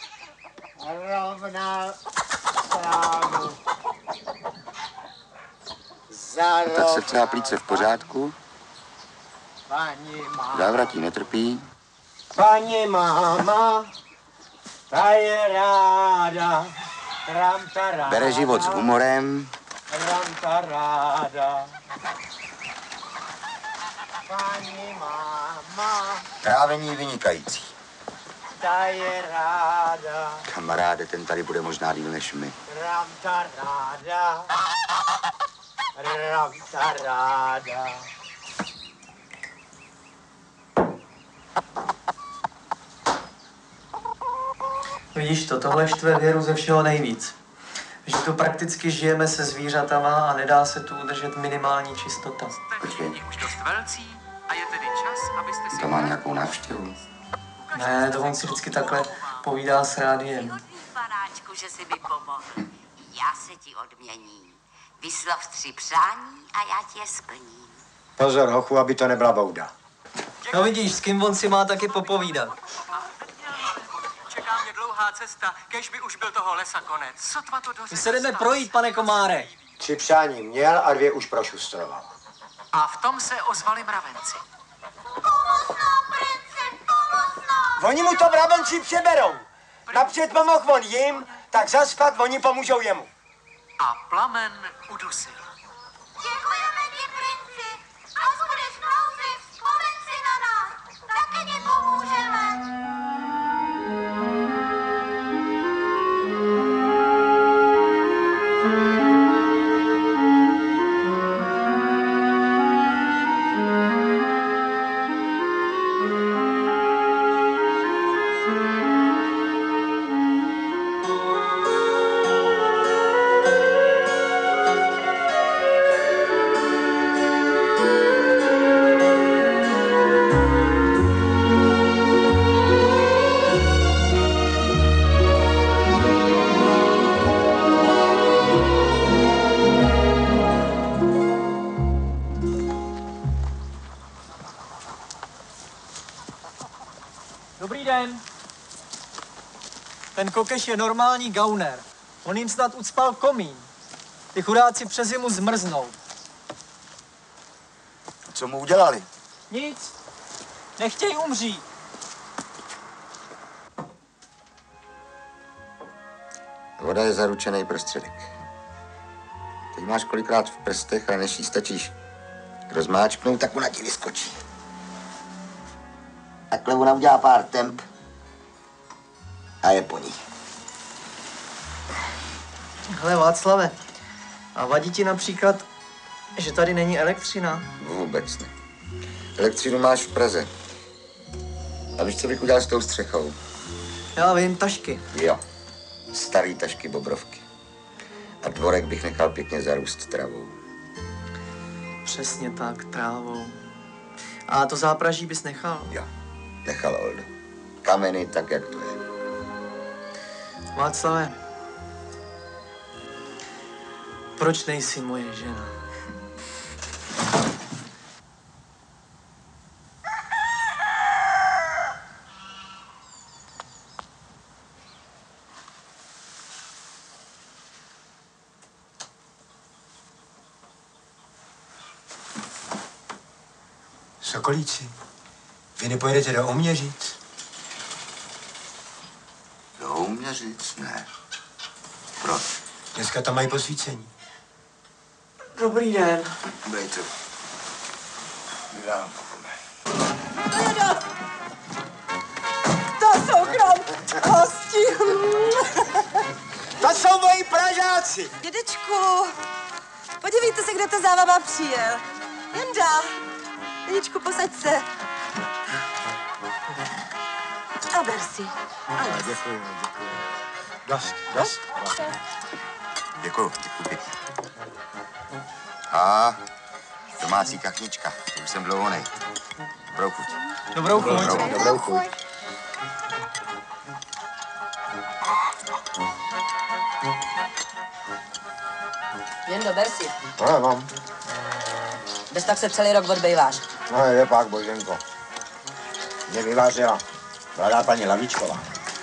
[SPEAKER 12] rovnal slámu.
[SPEAKER 13] Tak srdce a plíce v pořádku. Závratí netrpí.
[SPEAKER 12] Paní máma, ta je ráda.
[SPEAKER 13] Bere život s humorem.
[SPEAKER 12] Ramta ráda. Paní máma,
[SPEAKER 13] Trávení vynikající.
[SPEAKER 12] ta je ráda.
[SPEAKER 13] Kamaráde, ten tady bude možná díl než my.
[SPEAKER 12] Ramta ráda. Ramta ráda.
[SPEAKER 3] Vidíš to, tohle štve Věru ze všeho nejvíc. Že tu prakticky žijeme se zvířatama a nedá se tu udržet minimální čistota.
[SPEAKER 13] Počkej,
[SPEAKER 14] Už dost velcí a je tedy čas, abyste si...
[SPEAKER 13] to má nějakou návštěvu.
[SPEAKER 3] Ne, to on si vždycky takhle povídá s rádiem.
[SPEAKER 15] Panáčku, že jsi mi pomohl. Já se ti odměním. Vyslov 3 přání a já ti je splním.
[SPEAKER 12] Pozor, hochu, aby to nebyla bouda.
[SPEAKER 3] No vidíš, s kým on si má taky popovídat.
[SPEAKER 14] Čeká mě dlouhá cesta, kež by už byl toho lesa konec. Sotva to
[SPEAKER 3] My
[SPEAKER 14] dořekl.
[SPEAKER 3] se jdeme projít, pane Komárek.
[SPEAKER 12] 3 přání měl a 2 už prošustroval.
[SPEAKER 14] A v tom se ozvali mravenci.
[SPEAKER 12] Oni mu to mravenci přeberou. Napřed pomohl on jim, tak zas pak oni pomůžou jemu.
[SPEAKER 14] A plamen udusil.
[SPEAKER 2] Děkujeme ti, princi. Až budeš v nouzi, vzpomeň si na nás. Také ti pomůžeme.
[SPEAKER 3] Dobrý den. Ten kokeš je normální gauner. On jim snad ucpal komín. Ty chudáci přes zimu zmrznou.
[SPEAKER 13] Co mu udělali?
[SPEAKER 3] Nic. Nechtějí umřít.
[SPEAKER 13] Voda je zaručený prostředek. Teď máš kolikrát v prstech a než jí stačíš rozmáčknout, tak ona ti vyskočí. Takhle ona udělá pár temp a je po ní.
[SPEAKER 3] Hele Václave, a vadí ti například, že tady není elektřina?
[SPEAKER 13] Vůbec ne. Elektřinu máš v Praze. A víš, co bych udělal s tou střechou?
[SPEAKER 3] Já vím, tašky.
[SPEAKER 13] Jo, starý tašky bobrovky. A dvorek bych nechal pěkně zarůst travou.
[SPEAKER 3] Přesně tak, trávou. A to zápraží bys nechal?
[SPEAKER 13] Jo, nechal, Oldo. Kameny tak, jak to je.
[SPEAKER 3] Václave, proč nejsi moje žena?
[SPEAKER 12] Sokolíci, vy nepojedete do Oměřic?
[SPEAKER 13] mě říct? Ne. Proč?
[SPEAKER 12] Dneska tam mají posvícení.
[SPEAKER 3] Dobrý den.
[SPEAKER 13] Dejte. Vydám.
[SPEAKER 16] To jsou hosti.
[SPEAKER 12] To jsou moji Pražáci.
[SPEAKER 16] Dědečku, podívejte se, kdo to za váma přijel. Jenda, dědečku, posaď se. A ber si.
[SPEAKER 12] Děkuji. Dost.
[SPEAKER 13] Děkuju. A domácí kachnička. To už jsem dlouho nej. Dobrou chuť.
[SPEAKER 3] Dobrou chuť.
[SPEAKER 16] Jendo, ber si.
[SPEAKER 12] No, mám.
[SPEAKER 16] Bez tak se celý rok odbejváš.
[SPEAKER 12] No, je pak, Boženko. Mě vyvážela mladá paní Lavičková.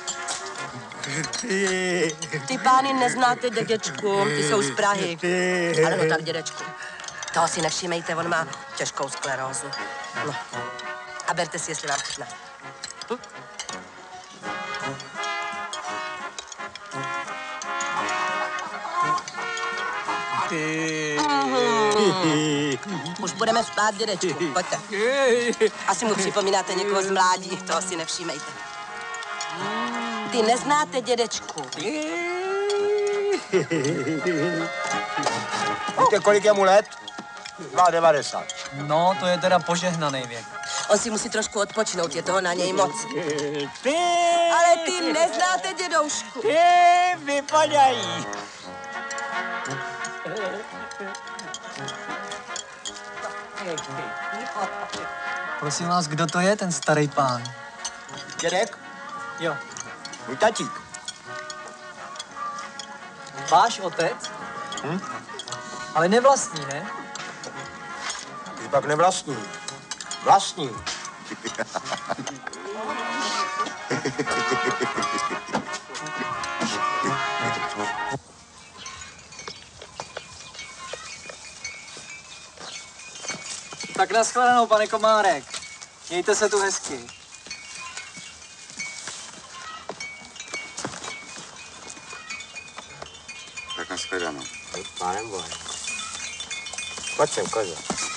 [SPEAKER 16] Ty pány neznáte, dědečku, ty jsou z Prahy. Ale no tak, dědečku, toho si nevšimejte, on má těžkou sklerózu. No. A berte si, jestli vám chutná. Už budeme spát, dědečku, pojďte. Asi mu připomínáte někoho z mládí, toho si nevšímejte. Ty neznáte dědečku.
[SPEAKER 12] Víte, kolik je mu let? 92.
[SPEAKER 3] No, to je teda požehnaný věk.
[SPEAKER 16] On si musí trošku odpočinout, je toho na něj moc. Ale ty neznáte dědoušku.
[SPEAKER 12] Ty vypadají.
[SPEAKER 3] Prosím vás, kdo to je, ten starý pán?
[SPEAKER 12] Dědek?
[SPEAKER 3] Jo.
[SPEAKER 12] Můj tatík.
[SPEAKER 3] Váš otec? Ale nevlastní, ne?
[SPEAKER 12] Ty pak nevlastní. Vlastní.
[SPEAKER 3] Tak nashledanou, pane Komárek. Mějte se tu hezky.
[SPEAKER 13] Tak nashledanou.
[SPEAKER 12] Pánem bohem. Pojď sem, kozo.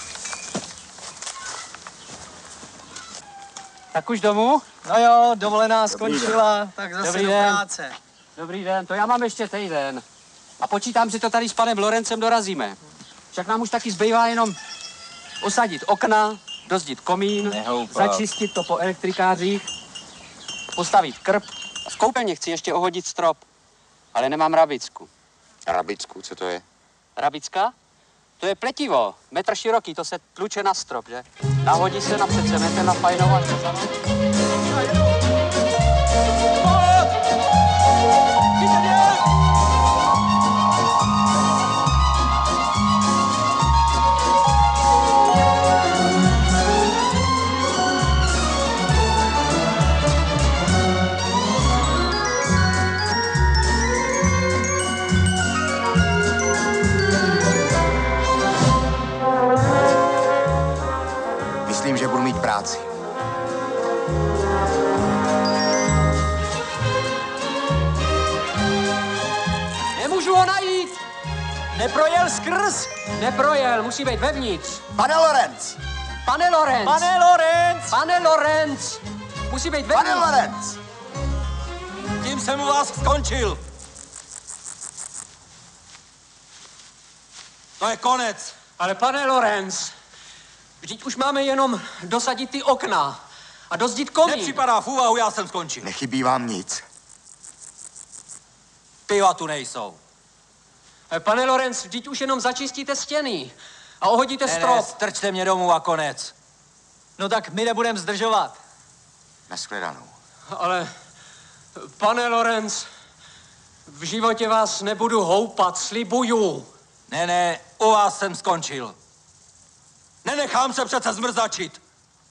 [SPEAKER 5] Tak už domů?
[SPEAKER 3] No jo, dovolená skončila, tak zase
[SPEAKER 5] Dobrý
[SPEAKER 3] do
[SPEAKER 5] den.
[SPEAKER 3] práce.
[SPEAKER 5] Dobrý den, to já mám ještě týden. A počítám, že to tady s panem Lorencem dorazíme. Však nám už taky zbývá jenom osadit okna, dozdit komín, začistit to po elektrikářích, postavit krb. A v koupelně chci ještě ohodit strop, ale nemám rabicku.
[SPEAKER 13] Rabicku, co to je?
[SPEAKER 5] Rabicka? To je pletivo, metr široký, to se tluče na strop, že? Nahodí se napřed cementem na fajnovat.
[SPEAKER 13] Myslím, že budu mít práci.
[SPEAKER 5] Nemůžu ho najít!
[SPEAKER 3] Neprojel skrz?
[SPEAKER 5] Neprojel, musí být vevnitř.
[SPEAKER 13] Pane Lorenc!
[SPEAKER 5] Pane Lorenc!
[SPEAKER 3] Pane Lorenc!
[SPEAKER 5] Pane Lorenc! Musí být vevnitř.
[SPEAKER 13] Pane Lorenc!
[SPEAKER 3] Tím jsem u vás skončil. To je konec.
[SPEAKER 5] Ale pane Lorenc, vždyť už máme jenom dosadit ty okna a dozdit komín.
[SPEAKER 3] Nepřipadá v úvahu, já jsem skončil.
[SPEAKER 13] Nechybí vám nic.
[SPEAKER 3] Piva tu nejsou.
[SPEAKER 5] Pane Lorenc, vždyť už jenom začistíte stěny a ohodíte strop.
[SPEAKER 3] Ne, strčte mě domů a konec. No tak my nebudeme zdržovat.
[SPEAKER 13] Nashledanou.
[SPEAKER 5] Ale, pane Lorenc, v životě vás nebudu houpat, slibuju.
[SPEAKER 3] Ne, u vás jsem skončil. Nenechám se přece zmrzačit.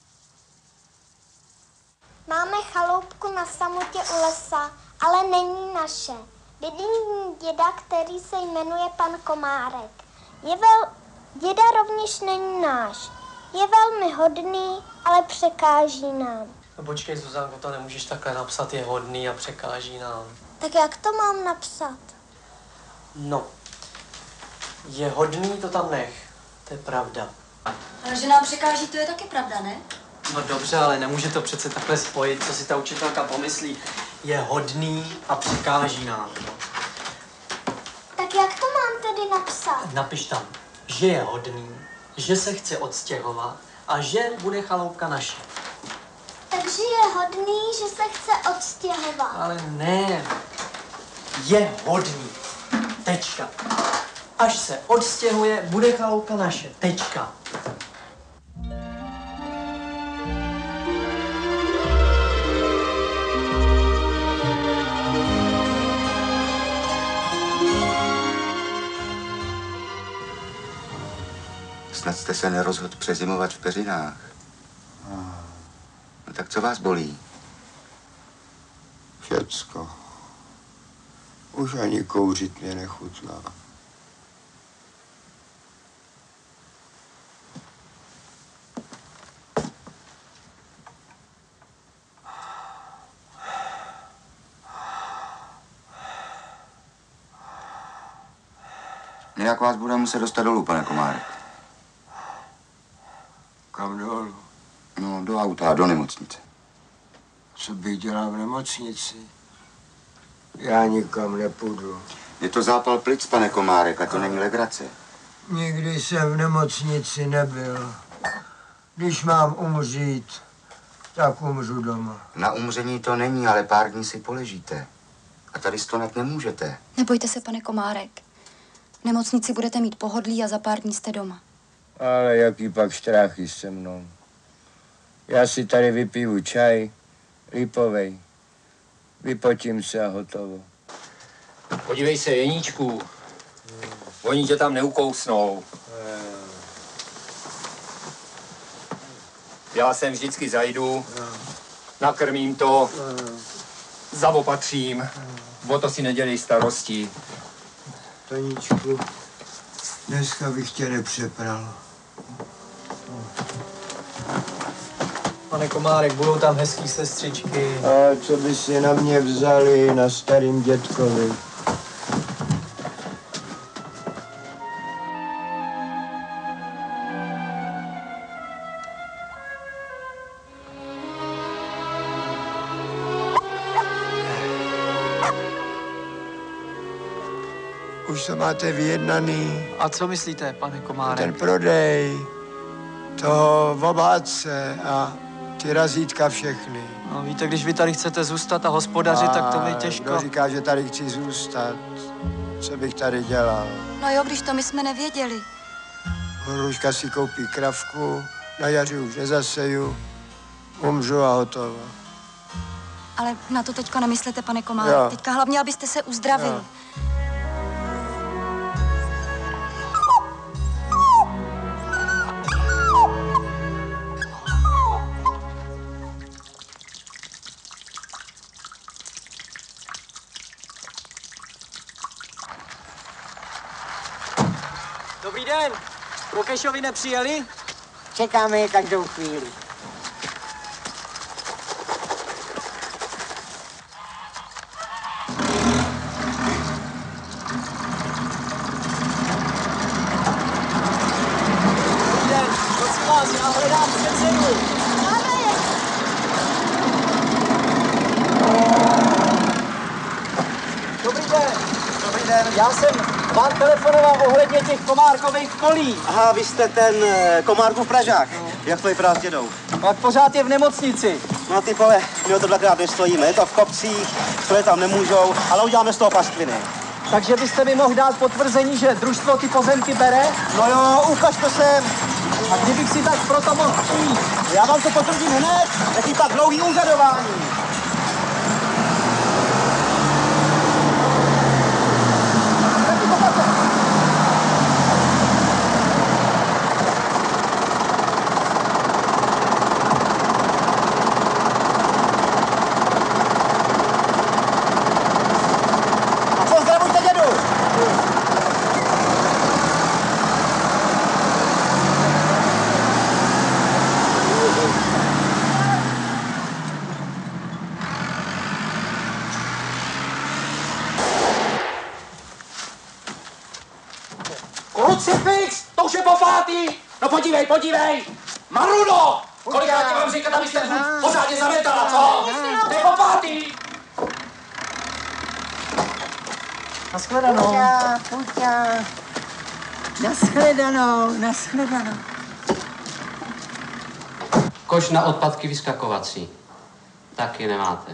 [SPEAKER 2] Máme chaloupku na samotě u lesa, ale není naše. Bydlí děda, který se jmenuje pan Komárek. Děda rovněž není náš. Je velmi hodný, ale překáží nám.
[SPEAKER 3] No počkej, Zuzanko, to nemůžeš takhle napsat, je hodný a překáží nám.
[SPEAKER 2] Tak jak to mám napsat?
[SPEAKER 3] No, je hodný, to tam nech. To je pravda.
[SPEAKER 10] Ale že nám překáží, to je taky pravda, ne?
[SPEAKER 3] No dobře, ale nemůže to přece takhle spojit, co si ta učitelka pomyslí. Je hodný a překáží nám.
[SPEAKER 2] Tak jak to mám tedy napsat?
[SPEAKER 3] Napiš tam, že je hodný, že se chce odstěhovat a že bude chaloupka naše.
[SPEAKER 2] Takže je hodný, že se chce odstěhovat.
[SPEAKER 3] Ale ne, je hodný. Tečka. Až se odstěhuje, bude chaloupka naše. Tečka.
[SPEAKER 13] Snad jste se nerozhodl přezimovat v peřinách. No tak co vás bolí?
[SPEAKER 6] Všecko. Už ani kouřit mě nechutná.
[SPEAKER 13] Nějak vás bude muset dostat dolů, pane Komárek.
[SPEAKER 6] Kam dolů?
[SPEAKER 13] No, do auta, do nemocnice.
[SPEAKER 6] Co bych dělal v nemocnici? Já nikam nepůjdu.
[SPEAKER 13] Je to zápal plic, pane Komárek, a to není legrace.
[SPEAKER 6] Nikdy jsem v nemocnici nebyl. Když mám umřít, tak umřu doma.
[SPEAKER 13] Na umření to není, ale pár dní si poležíte. A tady stonat nemůžete.
[SPEAKER 17] Nebojte se, pane Komárek. V nemocnici budete mít pohodlí a za pár dní jste doma.
[SPEAKER 6] Ale jaký pak štráchy se mnou. Já si tady vypiju čaj, lipovej. Vypotím se a hotovo.
[SPEAKER 7] Podívej se, Jeníčku. Oni tě tam neukousnou. Já sem vždycky zajdu, nakrmím to, zaopatřím. O to si nedělej starosti.
[SPEAKER 6] Toníčku, dneska bych tě nepřepral.
[SPEAKER 3] Pane Komárek, budou tam hezký sestřičky.
[SPEAKER 6] A co by si na mě vzali, na starým dětkovi? Už to máte vyjednaný.
[SPEAKER 3] A co myslíte, pane Komárek?
[SPEAKER 6] Ten prodej, toho v obhádce a ty razítka všechny.
[SPEAKER 3] No, víte, když vy tady chcete zůstat a hospodařit, tak to mi těžko.
[SPEAKER 6] Kdo říká, že tady chci zůstat? Co bych tady dělal?
[SPEAKER 17] No jo, když to my jsme nevěděli.
[SPEAKER 6] Hruška si koupí kravku, na jaře už nezaseju, umřu a hotovo.
[SPEAKER 17] Ale na to teďka nemyslete, pane Komárek.
[SPEAKER 6] Jo.
[SPEAKER 17] Teďka hlavně, abyste se uzdravil.
[SPEAKER 6] Jo.
[SPEAKER 3] Dobrý den. Po Kešovi nepřijeli?
[SPEAKER 12] Čekáme je každou chvíli.
[SPEAKER 3] Dobrý den, prosím vás, já hledám předsedu. Dobrý den.
[SPEAKER 11] Dobrý den.
[SPEAKER 3] Já jsem vám telefonoval ohledně těch Komárkových polí.
[SPEAKER 11] Aha, vy jste ten Komárkův Pražák. Jak to vypadá s dědou?
[SPEAKER 3] Pak pořád je v nemocnici.
[SPEAKER 11] No ty pole, my o to dvakrát nestojíme. Je to v kopcích, které tam nemůžou, ale uděláme z toho pastviny.
[SPEAKER 3] Takže byste mi mohl dát potvrzení, že družstvo ty pozemky bere?
[SPEAKER 11] No jo, ukaž to sem.
[SPEAKER 3] A kdybych si tak proto mohl přijít?
[SPEAKER 11] Já vám to potvrdím hned, jaký pak dlouhý úřadování.
[SPEAKER 9] Krucifix! To už je po pátý! No podívej! Maruno! Kolikrát ti mám říkat, abyste pořádně zavětala, co? To je po pátý!
[SPEAKER 4] Naschledanou.
[SPEAKER 16] Puťa. Naschledanou.
[SPEAKER 5] Koš na odpadky vyskakovací. Taky nemáte.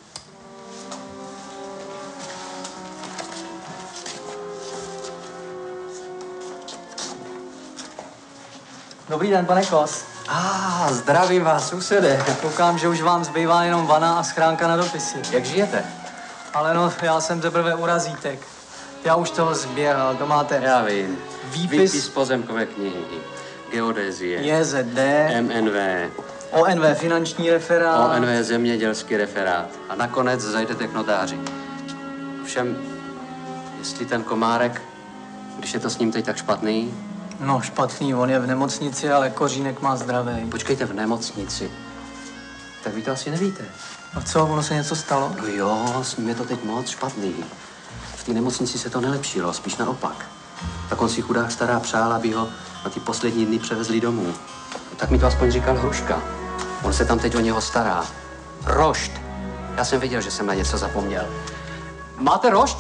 [SPEAKER 3] Dobrý den, pane Kos. Zdravím vás, susede. Koukám, že už vám zbývá jenom vana a schránka na dopisy.
[SPEAKER 5] Jak žijete?
[SPEAKER 3] Ale no, já jsem teprve u razítek. Já už toho zběhal, to máte.
[SPEAKER 5] Já vím.
[SPEAKER 3] Výpis
[SPEAKER 5] Výpis pozemkové knihy. Geodezie.
[SPEAKER 3] JZD.
[SPEAKER 5] MNV.
[SPEAKER 3] ONV finanční referát.
[SPEAKER 5] ONV zemědělský referát. A nakonec zajdete k notáři. Všem, jestli ten Komárek, když je to s ním teď tak špatný...
[SPEAKER 3] No, špatný, on je v nemocnici, ale Kořínek má zdravý.
[SPEAKER 5] Počkejte, v nemocnici. Tak vy to asi nevíte.
[SPEAKER 3] A co, ono se něco stalo?
[SPEAKER 5] No jo, s ním je to teď moc špatný. V té nemocnici se to nelepšilo, spíš naopak. Tak on si chudák stará přál, aby ho na ty poslední dny převezli domů. Tak mi to aspoň říkal Hruška. On se tam teď o něho stará. Rošt. Já jsem věděl, že jsem na něco zapomněl. Máte rošt?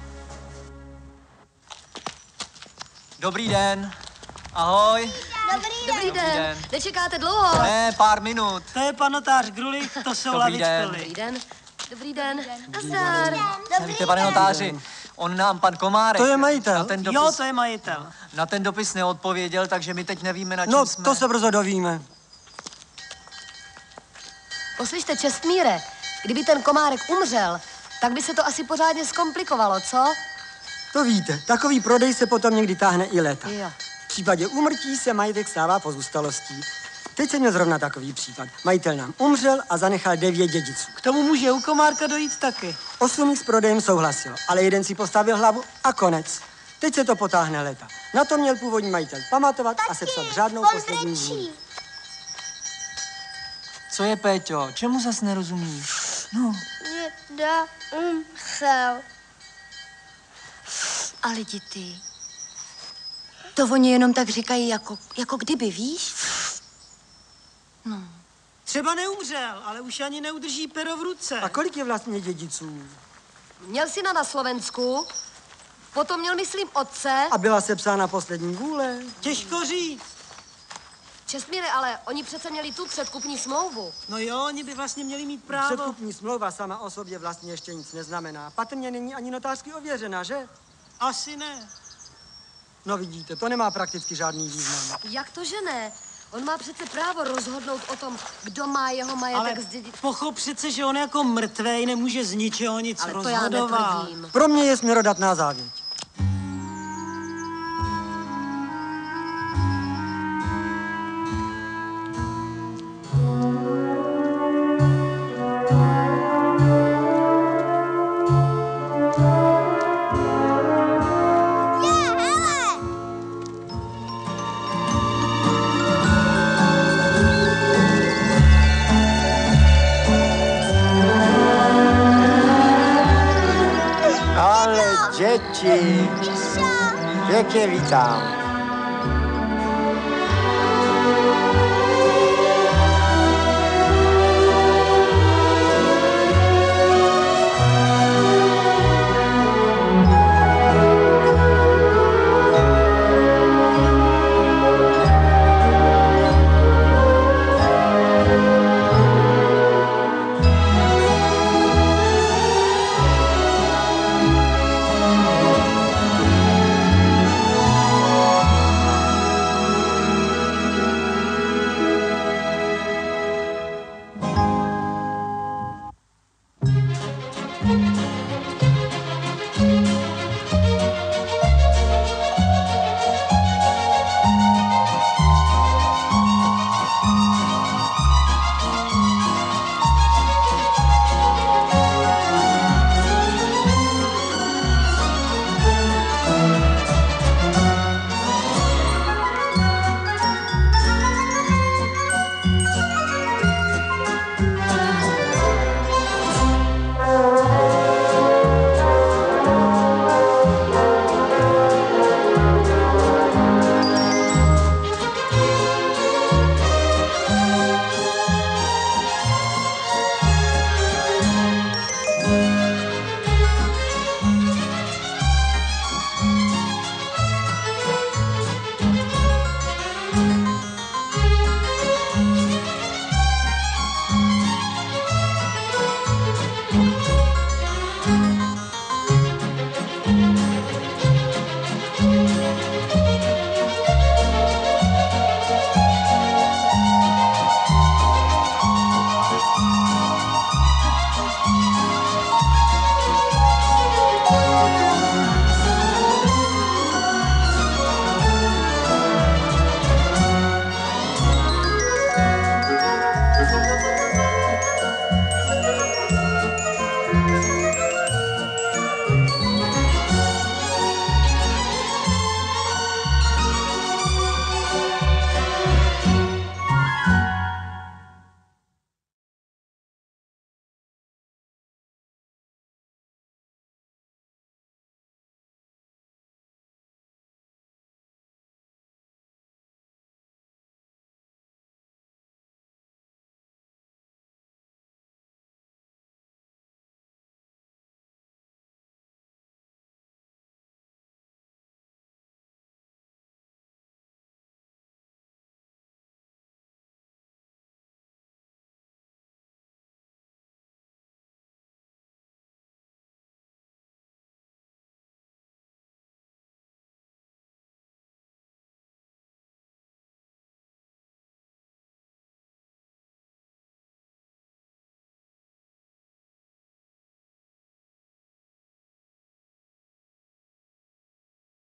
[SPEAKER 3] Dobrý den. Ahoj.
[SPEAKER 1] Dobrý den. Nečekáte dlouho?
[SPEAKER 3] Ne, pár minut.
[SPEAKER 4] To je pan notář Grulich, to jsou lavičkovi.
[SPEAKER 1] Dobrý den. Nazdar.
[SPEAKER 3] Víte, pane notáři, on nám, pan Komárek...
[SPEAKER 4] To je majitel.
[SPEAKER 3] Na ten dopis,
[SPEAKER 4] Jo, to je majitel.
[SPEAKER 3] Na ten dopis neodpověděl, takže my teď nevíme, na čem
[SPEAKER 4] No,
[SPEAKER 3] jsme.
[SPEAKER 4] to se brzo dovíme.
[SPEAKER 1] Poslyšte, Čestmíre, kdyby ten Komárek umřel, tak by se to asi pořádně zkomplikovalo, co?
[SPEAKER 18] To víte, takový prodej se potom někdy táhne i léta.
[SPEAKER 1] Jo.
[SPEAKER 18] V případě úmrtí se majetek stává pozůstalostí. Teď jsem měl zrovna takový případ. Majitel nám umřel a zanechal 9 dědiců.
[SPEAKER 4] K tomu může u Komárka dojít taky.
[SPEAKER 18] 8 s prodejem souhlasilo, ale jeden si postavil hlavu a konec. Teď se to potáhne léta. Na to měl původní majitel pamatovat a sepsat řádnou poslední vůli.
[SPEAKER 3] Co je, Péťo? Čemu zas nerozumíš? No.
[SPEAKER 2] Děda umřel.
[SPEAKER 17] Ale ty. To oni jenom tak říkají, jako kdyby, víš? No.
[SPEAKER 4] Třeba neumřel, ale už ani neudrží pero v ruce.
[SPEAKER 18] A kolik je vlastně dědiců?
[SPEAKER 1] Měl syna na Slovensku, potom měl, myslím, otce.
[SPEAKER 18] A byla sepsána poslední vůle?
[SPEAKER 4] Těžko říct.
[SPEAKER 1] Čestmíre, ale oni přece měli tu předkupní smlouvu.
[SPEAKER 4] No jo, oni by vlastně měli mít právo.
[SPEAKER 18] Předkupní smlouva sama o sobě vlastně ještě nic neznamená. Patrně není ani notářsky ověřená, že?
[SPEAKER 4] Asi ne.
[SPEAKER 18] No vidíte, to nemá prakticky žádný význam.
[SPEAKER 1] Jak to, že ne? On má přece právo rozhodnout o tom, kdo má jeho majetek
[SPEAKER 4] Ale
[SPEAKER 1] zdědit.
[SPEAKER 4] pochop přece, že on jako mrtvej nemůže z ničeho nic
[SPEAKER 1] Ale to já
[SPEAKER 4] rozhodovat.
[SPEAKER 1] netvrdím.
[SPEAKER 18] Pro mě je směrodatná závěť.
[SPEAKER 12] Děti, pěkně vítám.